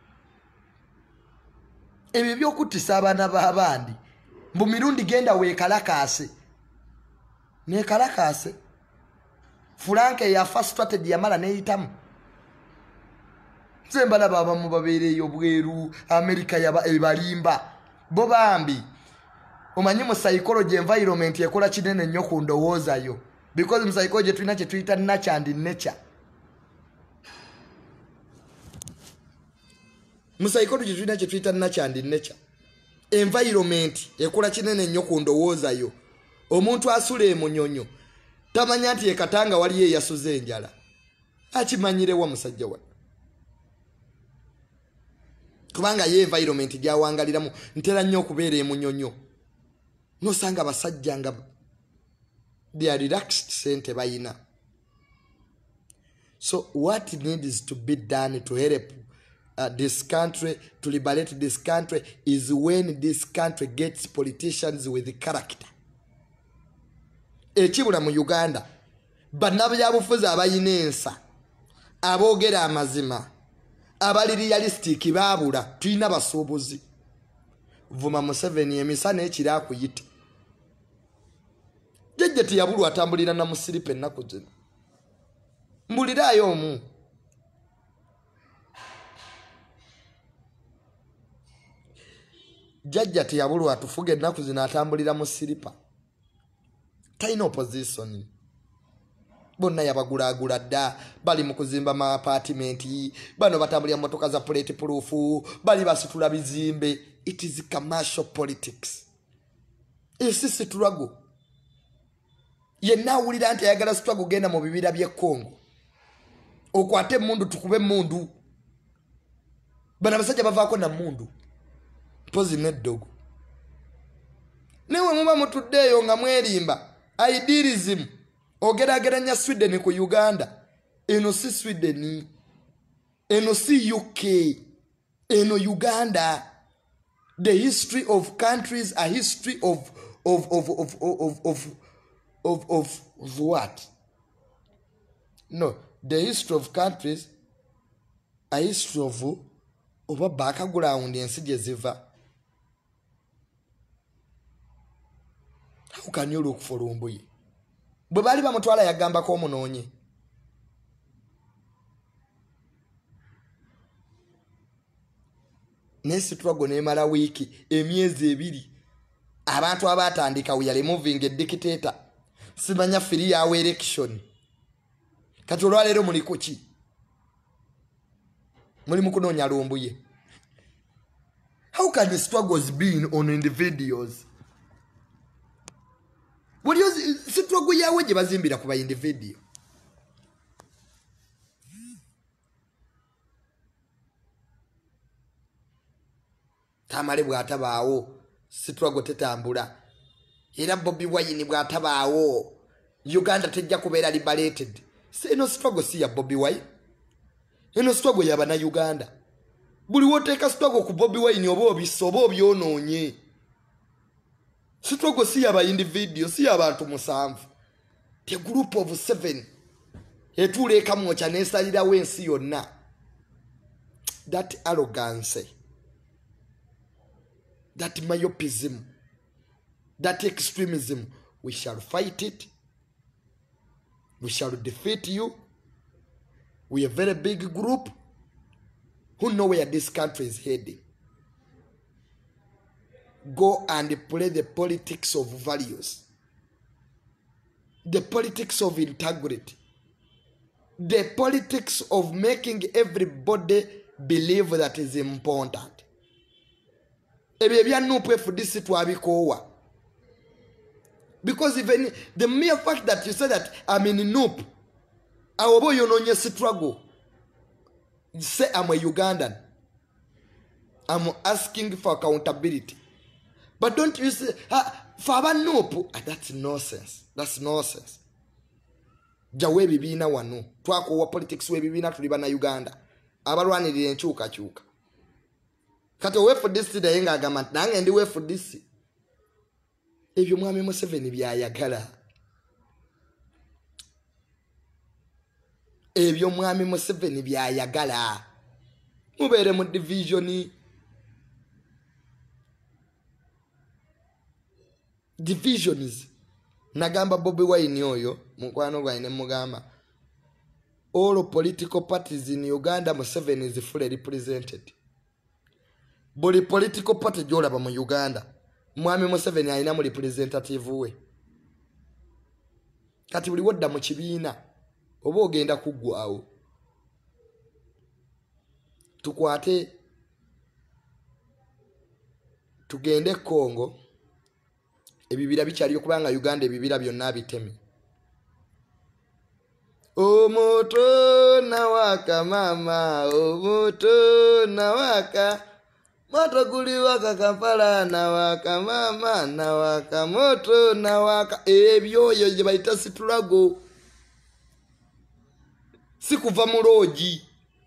Ebyo byokutisa abaana b'abandi. Mbu mirundi genda weekalakaase. Neekalakaase. Fulanke yafa strategy yamala neeyitamu. Nze mbalaba abamu babeereyo bweru, Amerika yaba ebalimba. Bo bambi. Omanyi mu psychology environment ekola kinene nnyo ku ndowooza yo. Because mu psychology tulina kye tuyita nature and nature. Mu psychology tulina kye tuyita nature and nature. Environment ekola kinene nnyo ku ndowooza yo. Omuntu asula emunyonyo tamanya nti ekatanga wali ye yasuze enjala. Akimanyirewa musajja wa. Kubanga ye environment gyawangaliramu ntera nnyo okubeera emunyonyo. Nosanga basajja nga they are relaxed sente bayina. So what needs to be done to help uh, this country, to liberate this country, is when this country gets politicians with character. Ekibula mu Uganda bannabyabufuzi abayina ensa aboogera amazima abali realistic baabula tulina basuubuzi. Vuma Museveni emisana ekira akuyita. Jjajja teyabulwa atambulira na musiripe ennaku zino. Mbuliraayo omu. Jjajja teyabulwa atufuge ennaku zino atambulira mu siripa. Talina opposition. Bonna yabagulaagula dda bali mu kuzimba ma apartment, bano batambulira motoka za plate proof, bali basitula bizimbe. It is commercial politics. Isi struggle. Yenna awulira nti ayagala struggle genda mu bibira by'e Congo. Okwate mundu tukube mundu. Bana basajja bavaako na mundu. Pozi neddogo. Newe muba mutuddeeyo nga mwerimba. Idealism. Ogerageranya Sweden ku Uganda. Eno si Sweden. Eno si U K. Eno Uganda. The history of countries, a history of of of of of of of, of, of what? No, the history of countries, a history of of a background and sijeziva. How can you look for Lumbu? Bwe bali bamutwala yagamba ko munoonye. Nesi twago nemala wiki emyezi ebiri abantu abatandika we are removing a dictator simanya free ya election kati olwalero muli kuki muli mukunoonya Lumbu ye. How can the struggles be on individuals? What you Struggle yawe gye bazimbira kuba individual. Tamale bwatabaawo struggle tetambula. Era Bobi Wine bwatabaawo Uganda tejja kubeera liberated. Se no struggle si ya Bobi Wine. Eno struggle ya bana Uganda. Buli woteeka struggle ku Bobi Wine oba obiso oba obyonoonye. Struggle si ya ba individual, si ya bantu musanvu. The group of seven. Etuleeka mwocha nesalirawo ensi yonna. That arrogance. That myopism. That extremism. We shall fight it. We shall defeat you. We are a very big group who know where this country is heading. Go and play the politics of values. The politics of integrity. The politics of making everybody believe that is important. Because even the mere fact that you say that I'm in Noop, awobo yononye struggle. Say I'm a Ugandan. I'm asking for accountability. But don't you say, ah, Faba Noop? Ah, that's nonsense. That's nonsense. Jawe bibina wanu. Twako wa politics we bibina tuliba na Uganda. Abalwanirira enchuka chuka. Kati we for this today nga agamba nange ndi we for this. Ebyo mwami Museveni byayagala. Ebyo mwami Museveni byayagala. Mubere mu division. Divisions. Nagamba Bobi Wine oyo mukwano gwaine mugamba. All political parties in Uganda, Museveni is fully represented. Buli political party gyolaba mu Uganda, mwami Museveni alina mu representative we. Kati buli wodda mu kibiina oba ogenda kuggwaawo. Tukwate tugende Congo, ebibira bikyaliyo kubanga Uganda ebibira byonna bitemi. Omoto nawaka mama, omoto nawaka. Moto guliwaka Kampala nawaka mama, nawaka moto nawaka. Ebyo yo gye bayita struggle. Sikuva mu logi.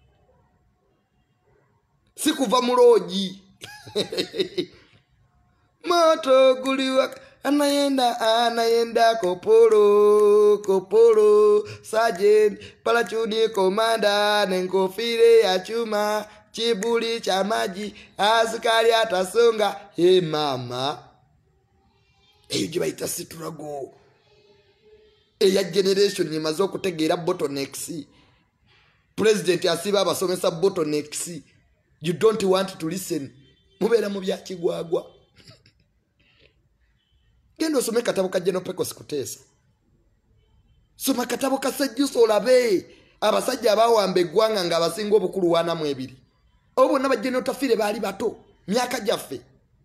Sikuva mu logi. Moto guliwaka anayenda anayenda kopolo kopolo sergeant parachute commander nenkofire ya chuma chibuli cha maji askari atasonga. Hey mama, eyo gye bayita struggle. Eya generation imaze okutegeera bottlenecks. President asiba abasomesa bottlenecks. You don't want to listen. Mubeera mu bya kigwagwa. Gendo some katabo ka General Pecos Kutesa. Soma katabo ka Sejjuso olabe abasajja abawamba eggwanga nga abasinga obukulu wana mu ebiri. Obo naba General Tafire baali bato myaka gyaffe.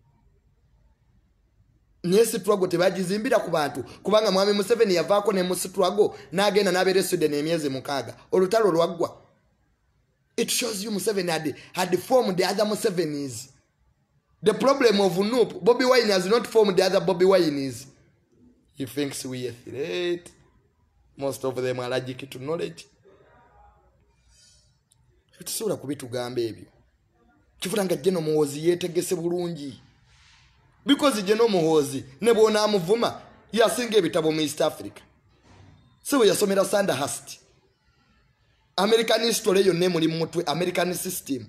Nyesi struggle tebagizimbira ku bantu kubanga mwami Museveni yavaako ne mu struggle n'agenda n'abeera Sweden emyezi mukaaga. Olutalo lwaggwa. It shows you Museveni had, had formed the other Musevenis. The problem of Noop, Bobi Wine has not formed the other Bobi Wines. He thinks we are threat. Most of them are allergic to knowledge. Tusobola kubitugamba ebyo. Kifuna nga Jeno Muhoozi yeetegese bulungi. Because Jeno Muhoozi ne bwona amuvuma yasinga ebitabo mu East Africa. So yasomera Sandhurst. American history yonna emuli mu mutwe, American system.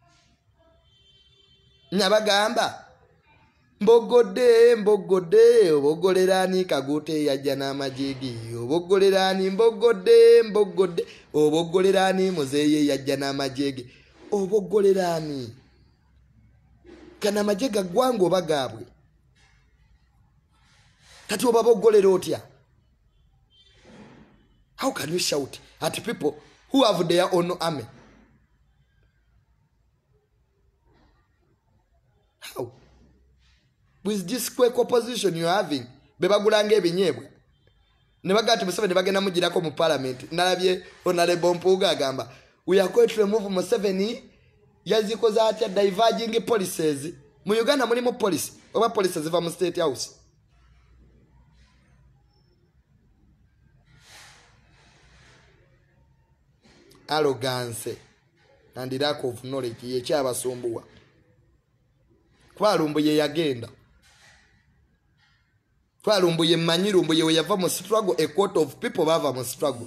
Nyabagamba mbogode mbogode obogolerani kagute yajja n'amajigi obogolerani mbogode mbogode obogolerani muzeye yajja n'amajigi obogolerani kana majega gwango bagabwe kati obabogolera otya. How can you shout at people who have their own army? How? With this quick opposition you're having, bebagulanga ebinyebwe. ne bagati Museveni bagenda mugirako mu parliament nalabye Honorable Mpuuga agamba we are going to remove Museveni yazikoze atya diverging policies mu Uganda mulimu police oba police ziva mu State House arrogance and lack of knowledge ye kyabasumbuwa kwalumbuye yagenda kwalumbuye manyirumbuye we yava mu struggle a court of people bava mu struggle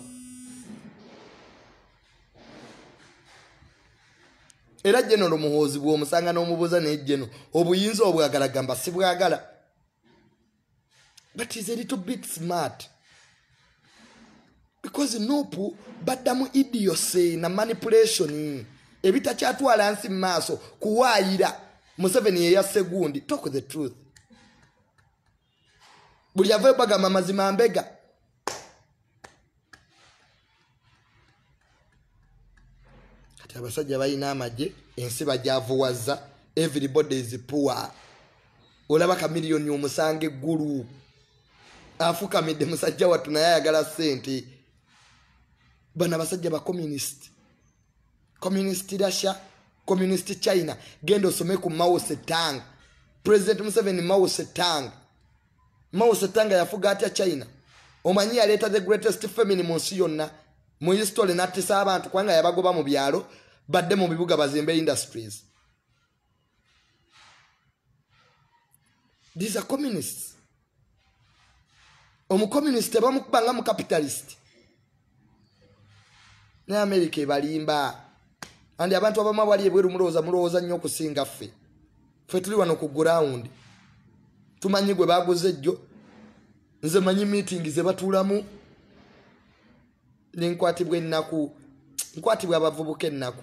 era jeno no muhozi bwo musanga no mubuza ne jeno obuyinza obwagalagamba sibwagala but is a little bit smart because nopu badamu idiocy na manipulation ebita kyatwala nsi maso kuwayira Museveni ye ya segundi talk the truth buli yave bagamba mazima mbega kati abasajja bayina amaje ensi bajavuwaza everybody is poor olaba ka million omusange guru afuka midde musajja watu naye ayagala sente bana basajja ba communist communist Russia communist China gendo some ku Mao Zedong President Museveni Mao Zedong Mao Zedong yafuga atya China omanyi aleta the greatest famine mu nsi yonna mu history natisa abantu kwanga yabagoba mu byalo badde mu bibuga bazimbe industries. These are communists. Omu communist bamukubanga mu capitalist. Ne America balimba. Andi abantu abama bali ebweru muloza muloza nnyo kusinga ffe. Ffe tuli wano ku ground. Tumanyi gwe baguze jjo. Nze manyi meeting ze batulamu. Ninkwatibwe nnaku. Nkwatibwe abavubuka ennaku.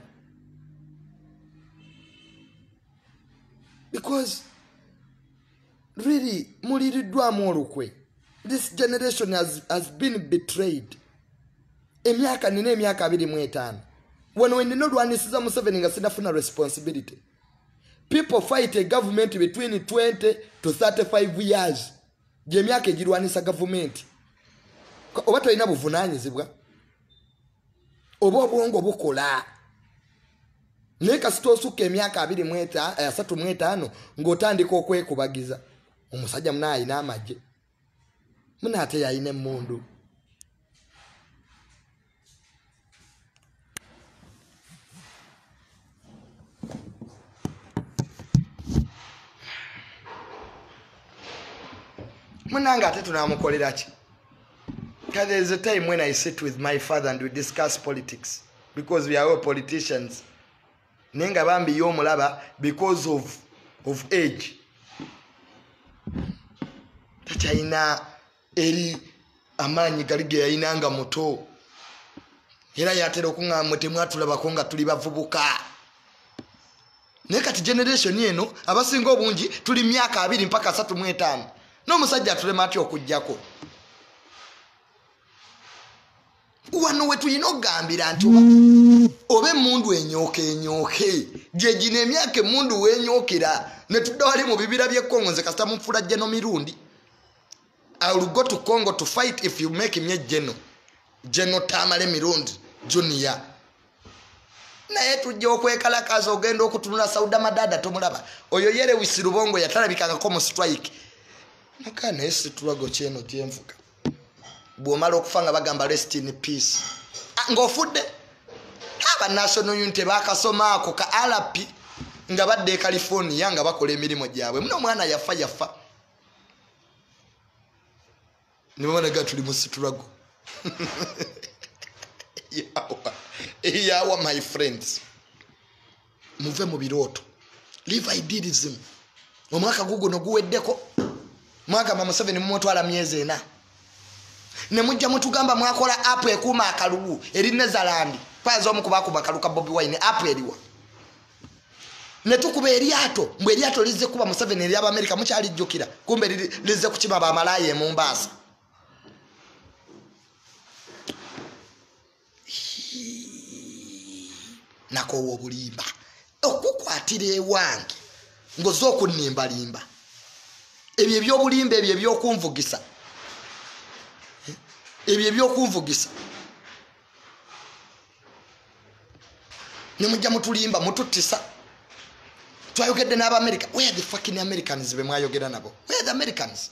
Because really muliriddwamu olukwe. This generation has, has been betrayed. Emyaka nina emyaka abiri mu etaano. Wano wenina olwanisiza Museveni nga sinafuna responsibility. People fight a government between twenty to thirty-five years. Je emyaka egirwanisa government. Oba tolina buvunaanyizibwa. Oba obwongo bukola. Naye kasita osukka emyaka abiri mu asatu mu etaano ng'otandika okwekubagiza. Omusajja muna alina amagye. Muna ate yalina emmundu. Munanga ate tunamukolera ki? There is a time when I sit with my father and we discuss politics because we are all politicians. Nenga bambi yomulaba because of of age. Tachaina eri amanyi galige yayinanga muto. Era yatera okunga mutemu atulaba konga tuli bavubuka. Nekati generation yeno abasinga obungi tuli myaka abiri mpaka asatu mu etaano. No musajja tulema ati okujjako. Wano wetu inogambira nti obe mundu enyoke enyoke je gine emyaka mundu wenyokera ne tudawali mu bibira bye Kongo nze kasita mufula jeno mirundi. I will go to Congo to fight if you make me jeno jeno tamale mirundi junior na yetu je okwekalakaza ogenda okutunula Sauda Madada tomulaba oyo yere wisirubongo yatalabikanga ko mu strike nakana esi tulago cheno tyemfuka bwomala okufanga bagamba rest in peace ngofudde aba national unity bakasoma ako ka R P nga badde California nga bakola emirimu gyabwe muno mwana yafa yafa nimwana gatuli mu struggle yawa yawa my friends muve mu biroto live idealism omwaka gugu no guweddeko mwaka mama seven mu mutwala myezi ena ne mujja mutugamba mwakola app ekuma akalugu eri Netherland pazo omukuba ku bakaluka Bobby Wine app eriwa ne tukuba eriato mbwe eriato lize kuba mu seven eri aba America mukyali jjukira kumbe lize kukima ba malaye mu Mombasa nako obulimba okukwatira ewange ngozo okunimba limba ebyo ebyobulimba ebyo ebyokunvugisa ebyo ebyokunvugisa nemujja mutulimba mututtisa twayogedde n'Abamerika. Where are the fucking Americans be mwayogera nabo? Where are the Americans?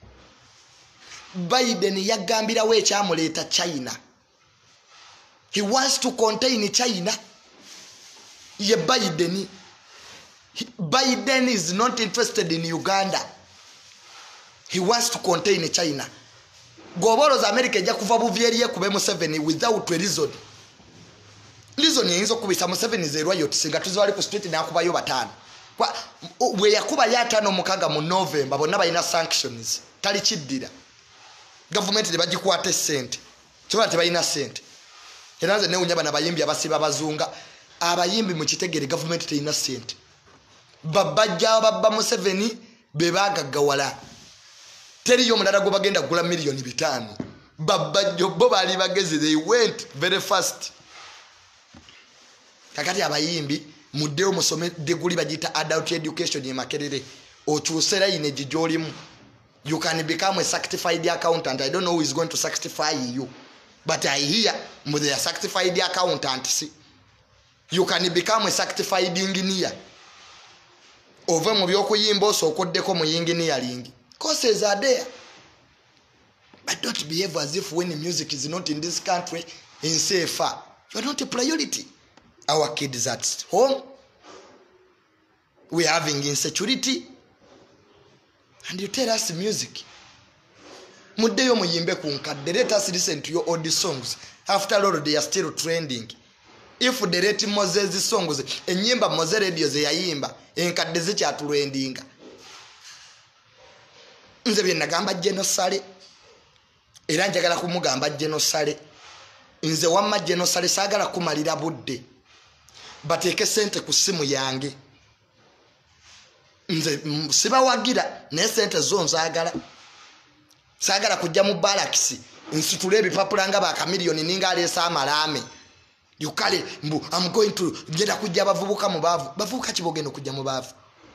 Biden yagambirawo ekyamuleeta China. He wants to contain China. Ye Biden. Biden is not interested in Uganda. He wants to contain China. Goboloza America ejja kuva buvyeriye kube Museveni without a reason. Reason yinzo kubisa Museveni zerwayo tisinga tuzwali ku street na kubayo batano. Kwa we yakuba yatano mukaga mu November bonna bayina sanctions. Tali kiddira. Government de bagikwate sente. Kiba tebayina sente. Eranze ne unyaba nabayimbi abasiba bazunga. Abayimbi mu kitegere government teyina sente. Babajja babba Museveni bebagaggawala. Teri yo mulala go bagenda gula million bitano. Babajjo bo bali bagezi, they went very fast. Kakati abayimbi mudeo musome deguli bagita adult education ye Makerere okyusera ine jijolimu. You can become a certified accountant. I don't know who is going to certify you, but I hear they are certified accountant. See, you can become a certified engineer. Over mu byokuyimba so koddeko mu engineering. Courses are there, but don't behave as if when music is not in this country in safer. You are not a priority. Our kids at home, we are having insecurity, and you tell us music. Mudeyo muyimbe kunkadde, let us listen to your old songs. After all, they are still trending. If the rate Moses songs, enyimba Moses radio ze yayimba, enkadde zikyatulendinga. Nze bye nagamba genocide, era njagala kumugamba genocide. Nze wamma genocide saagala kumalira budde. Bateeke sente ku simu yange. Nze sibawagira naye sente zo nzaagala. Saagala kujja mu balakisi nsitule ebipapula nga ba kamiliyoni ninga aleesa amalame. Yukale mbu I'm going to ngenda kujja abavubuka mu baavu. Bavubuka kibogeno kujja mu baavu.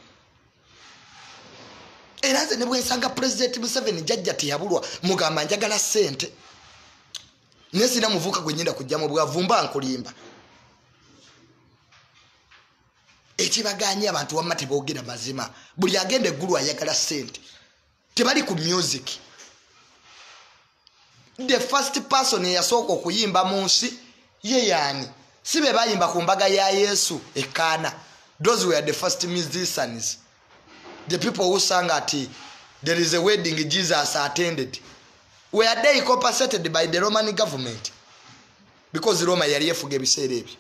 Era nze ne bwensanga President Museveni jjajja teyabulwa mugamba njagala sente. Nesina muvuka gwe nyenda kujja mu bwavu mba nkulimba. Ekibaganye abantu wamma tebogera mazima. Buli agende eggulu ayagala sente. Tebali ku music. The first person eyasooka okuyimba mu nsi ye yani. Si be bayimba ku mbaga ya Yesu e Kana. Those were the first musicians. The people who sang at there is a wedding Jesus attended. Were they compensated by the Roman government? Because Roma yali efuga ebiseera ebyo.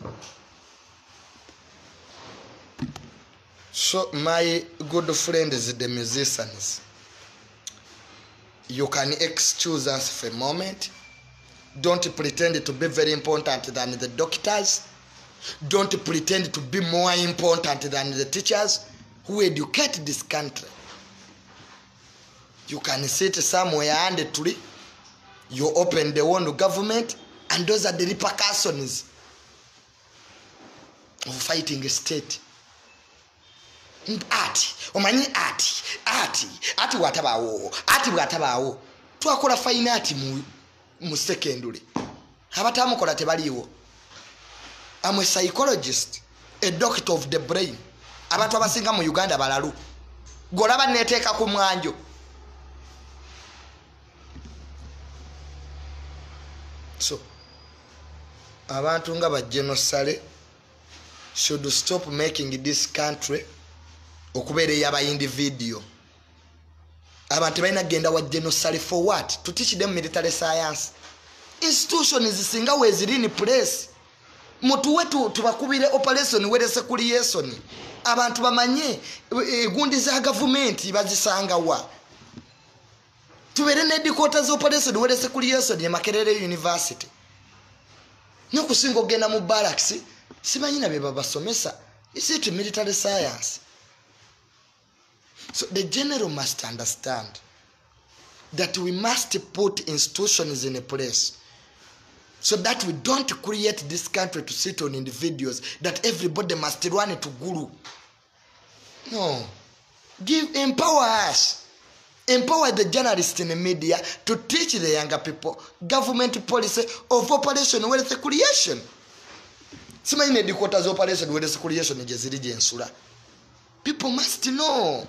So my good friends, the musicians, you can excuse us for a moment. Don't pretend to be very important than the doctors. Don't pretend to be more important than the teachers who educate this country. You can sit somewhere and tree. You open the one government, and those are the repercussions of fighting a state. Ati omanyi ati ati ati watabawo ati bwatabawo twakola fine ati mu mu secondary abatamukola tebaliwo. I'm a psychologist, a doctor of the brain. Abantu abasinga mu Uganda balalu golaba neteeka ku mwanjo. So abantu nga ba genocide should stop making this country okubeera ey'aba individual. Abantu balina genda wa genocide for what? To teach them military science. Institutions zisinga weziri in place. Mutu wetu tubakubire operation were securiation. Abantu bamanye egundi za government bazisanga wa. Tuwere ne headquarters operation were securiation ya Makerere University. Nyo kusinga ogenda mu barracks simanyi na be babasomesa. Is it military science? So the general must understand that we must put institutions in a place so that we don't create this country to sit on individuals that everybody must run to guru. No. Give, empower us. Empower the journalists in the media to teach the younger people government policy of operation wealth creation. Simanyi ne headquarters operation wealth creation gye ziri gye nsula. People must know.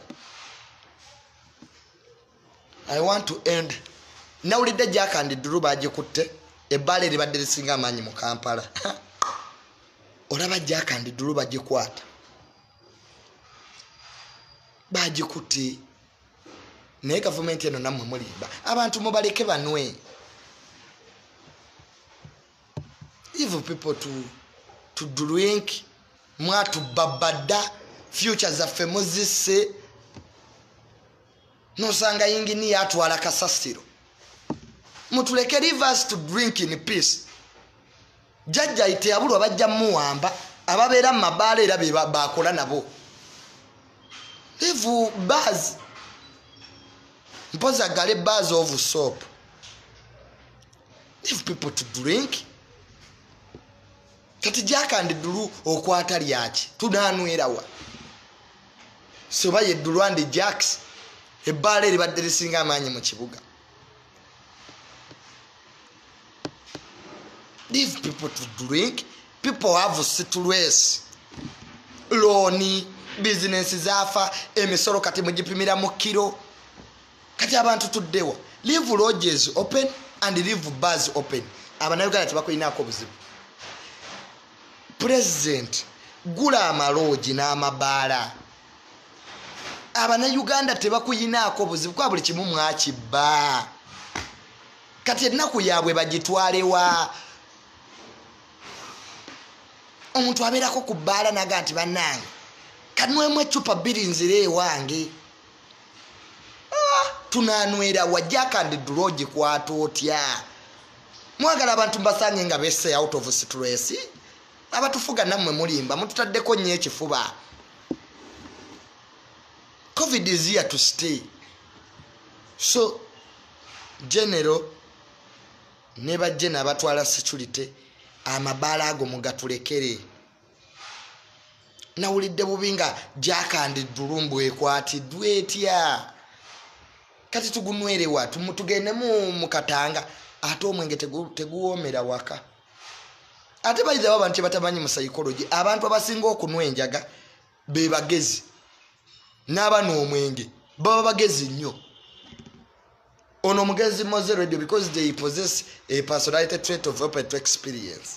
I want to end. Nawulidde Jack and Duru bagikutte ebbaala eribadde lisinga amaanyi mu Kampala. Olaba Jack and Duru bagikwata. Bagikutte. Naye gavumenti eno nammwe mulimba. Abantu mubaleke banwe. Evil people to to drink mwatu babada future zaffe muzise nosanga yingini yatwala kasasiro. Mutuleke rivers to drink in peace. Jajja ite abulu abajja muwamba ababeera mabaale era be bakola nabo. Leave bars. Mpoza gale bars of soap. Leave people to drink. Kati Jack and Duru okwata lyaki tunanwerawa. So baye Duru and Jacks ebbaala eribadde lisinga amaanyi mu kibuga. Leave people to drink. People have stress. Loani, business zafa, emisoro kati mujipimira mu kilo. Kati abantu tuddewa. Leave lodges open and leave bars open. Abanayuganda tebakoyinaako buzibu. President gula amaloji n'amabaala. Abanayuganda tebakuyinaako buzibu kwa buli kimu mwakibba. Kati ennaku yaabwe bagitwalewa. Omuntu abeerako ku bbaala naga nti bannange kanwemu ecupa bbiri nzire ewange. Ah, tunanwera wa Jack and Duru ogikwata otya? Mwagala abantu mbasange nga bese out of stress. Abatufuga nammwe mulimba mututaddeko nnyo ekifuba. COVID is here to stay. So general ne bajje n'abatwala security amabaala ago mugatulekere. Nawulidde bubinga Jack and Duru ekwatiddwe etya. Kati tugunwerewa tumutugende mu mukatanga ate omwenge teguwomera waka. Ate bayiza abantu batamanyi mu psychology abantu abasinga okunwa enjaga be bagezi n'abana omwenge baba bagezi nnyo. Ono mugezi Moze Radio because they possess a personality trait of open to experience.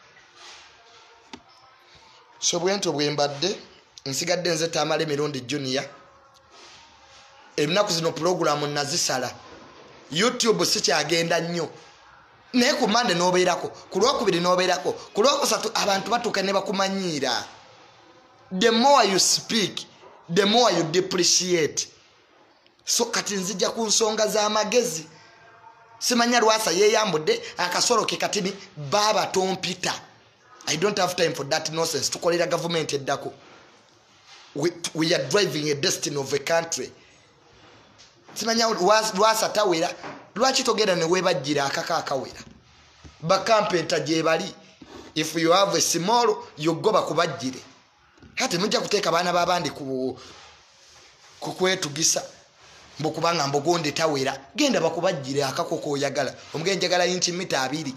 So bwento bwembadde nsigadde nze Tamale Mirundi Junior. Ebinaku zino program nazisala. YouTube sikyagenda nnyo. Naye ku Mande n'obeerako, ku Lwokubiri n'obeerako, ku Lwokusatu abantu batuuka ne bakumanyiira. The more you speak, the more you depreciate. So kati nzija ku nsonga z'amagezi. Simanya Lwasa yeeyambudde akasolo ke katini baba tompita. I don't have time for that nonsense. Tukolera government eddako. We, we are driving a destiny of a country. Simanya Lwasa tawera. Lwaki togera ne webajjira akaka akawera. Bakampenta gye bali. If you have a small, you go bakubajjire. Hati mujja kuteeka baana babandi ku kukwetugisa. Mbokubanga mbogonde tawera. Genda bakubajjire akakoko oyagala. Omugenje njagala inchi mita abiri.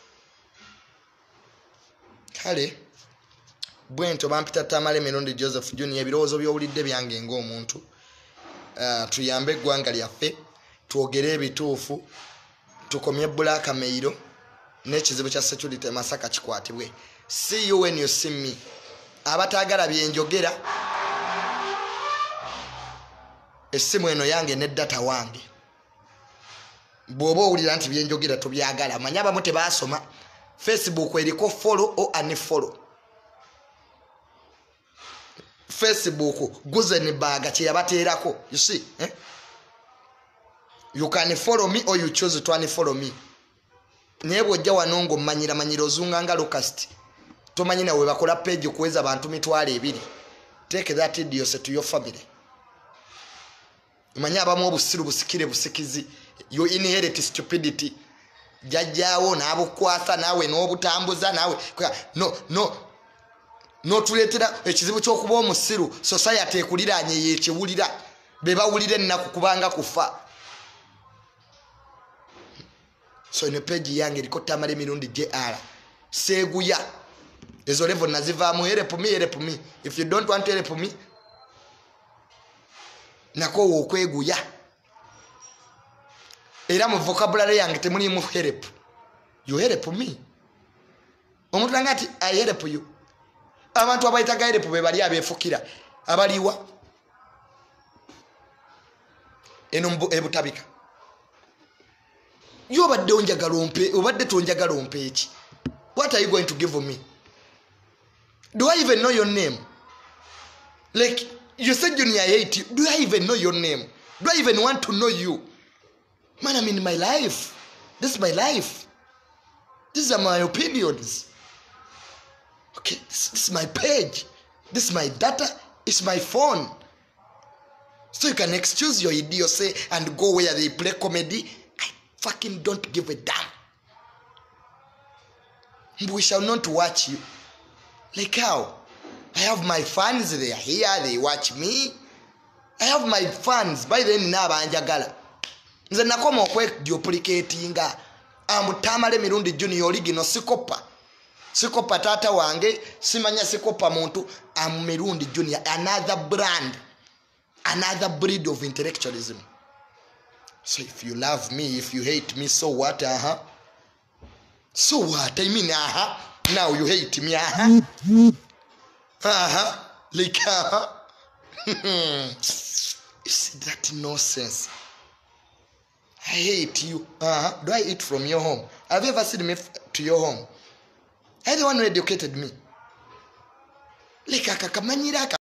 Kale bwento bampita Tamale Mirundi Joseph Junior ebirowoozo by'owulidde byange ng'omuntu. Uh, tuyambe eggwanga lyaffe. Tuogere ebituufu tukomye Black Mail n'ekizibu kya security Masaka kikwatibwe. See you when you see me. Abatagala byenjogera essimu eno yange ne data wange. Bw'oba owulira nti byenjogera tobyagala manya abamu tebaasoma. Facebook eriko follow or unfollow. Facebook Guzenberg kye yabateerako. You see, eh? You can follow me or you choose to unfollow me. Naye bw'ojja wano ng'omanyira manyira ozunga nga Locust. Tomanyi nawe bakola page okuweza abantu mitwalo ebiri. Take that idiot to your family. Manya abamu obusiru busikire busikizi. You inherit stupidity. Jajjawo n'abukwasa nawe n'obutambuza nawe. No, no. No tuleetera ekizibu ky'okuba omusiru society ekuliraanye yeekiwulira. beba wulire nnaku kubanga kufa. So ine page yange liko Tamale Mirundi J R seguya ezo level nazivaamu. Help me, help me. If you don't want to help me, nako okweguya. Era mu vocabulary yange temuli mu help. You help me. Omuntu ngati I help you. Abantu abayita ga help be bali abefukira abaliwa eno ebutabika. You obadde onjagala ompe, obadde tonjagala ompe eki. What are you going to give me? Do I even know your name? Like, you said Junior, I hate you. Do I even know your name? Do I even want to know you? Man, I'm in my life. This is my life. These are my opinions. Okay, this, this is my page. This is my data. It's my phone. So you can excuse your idiocy and go where they play comedy. I fucking don't give a damn. We shall not watch you. Like how? I have my fans, they are here, they watch me. I have my fans, by then naba anjagala. Nze nakoma okwe duplicatinga. Am Tamale Mirundi Junior Origino sikopa. Sikopa tata wange, simanya sikopa muntu. Am Mirundi Junior, another brand. Another breed of intellectualism. So if you love me, if you hate me, so what? Uh-huh. So what? I mean, uh-huh. Now you hate me, uh-huh. Uh-huh. Like, uh-huh. Is that nonsense? I hate you. Uh-huh. Do I eat from your home? Have you ever seen me to your home? Anyone who educated me? Like,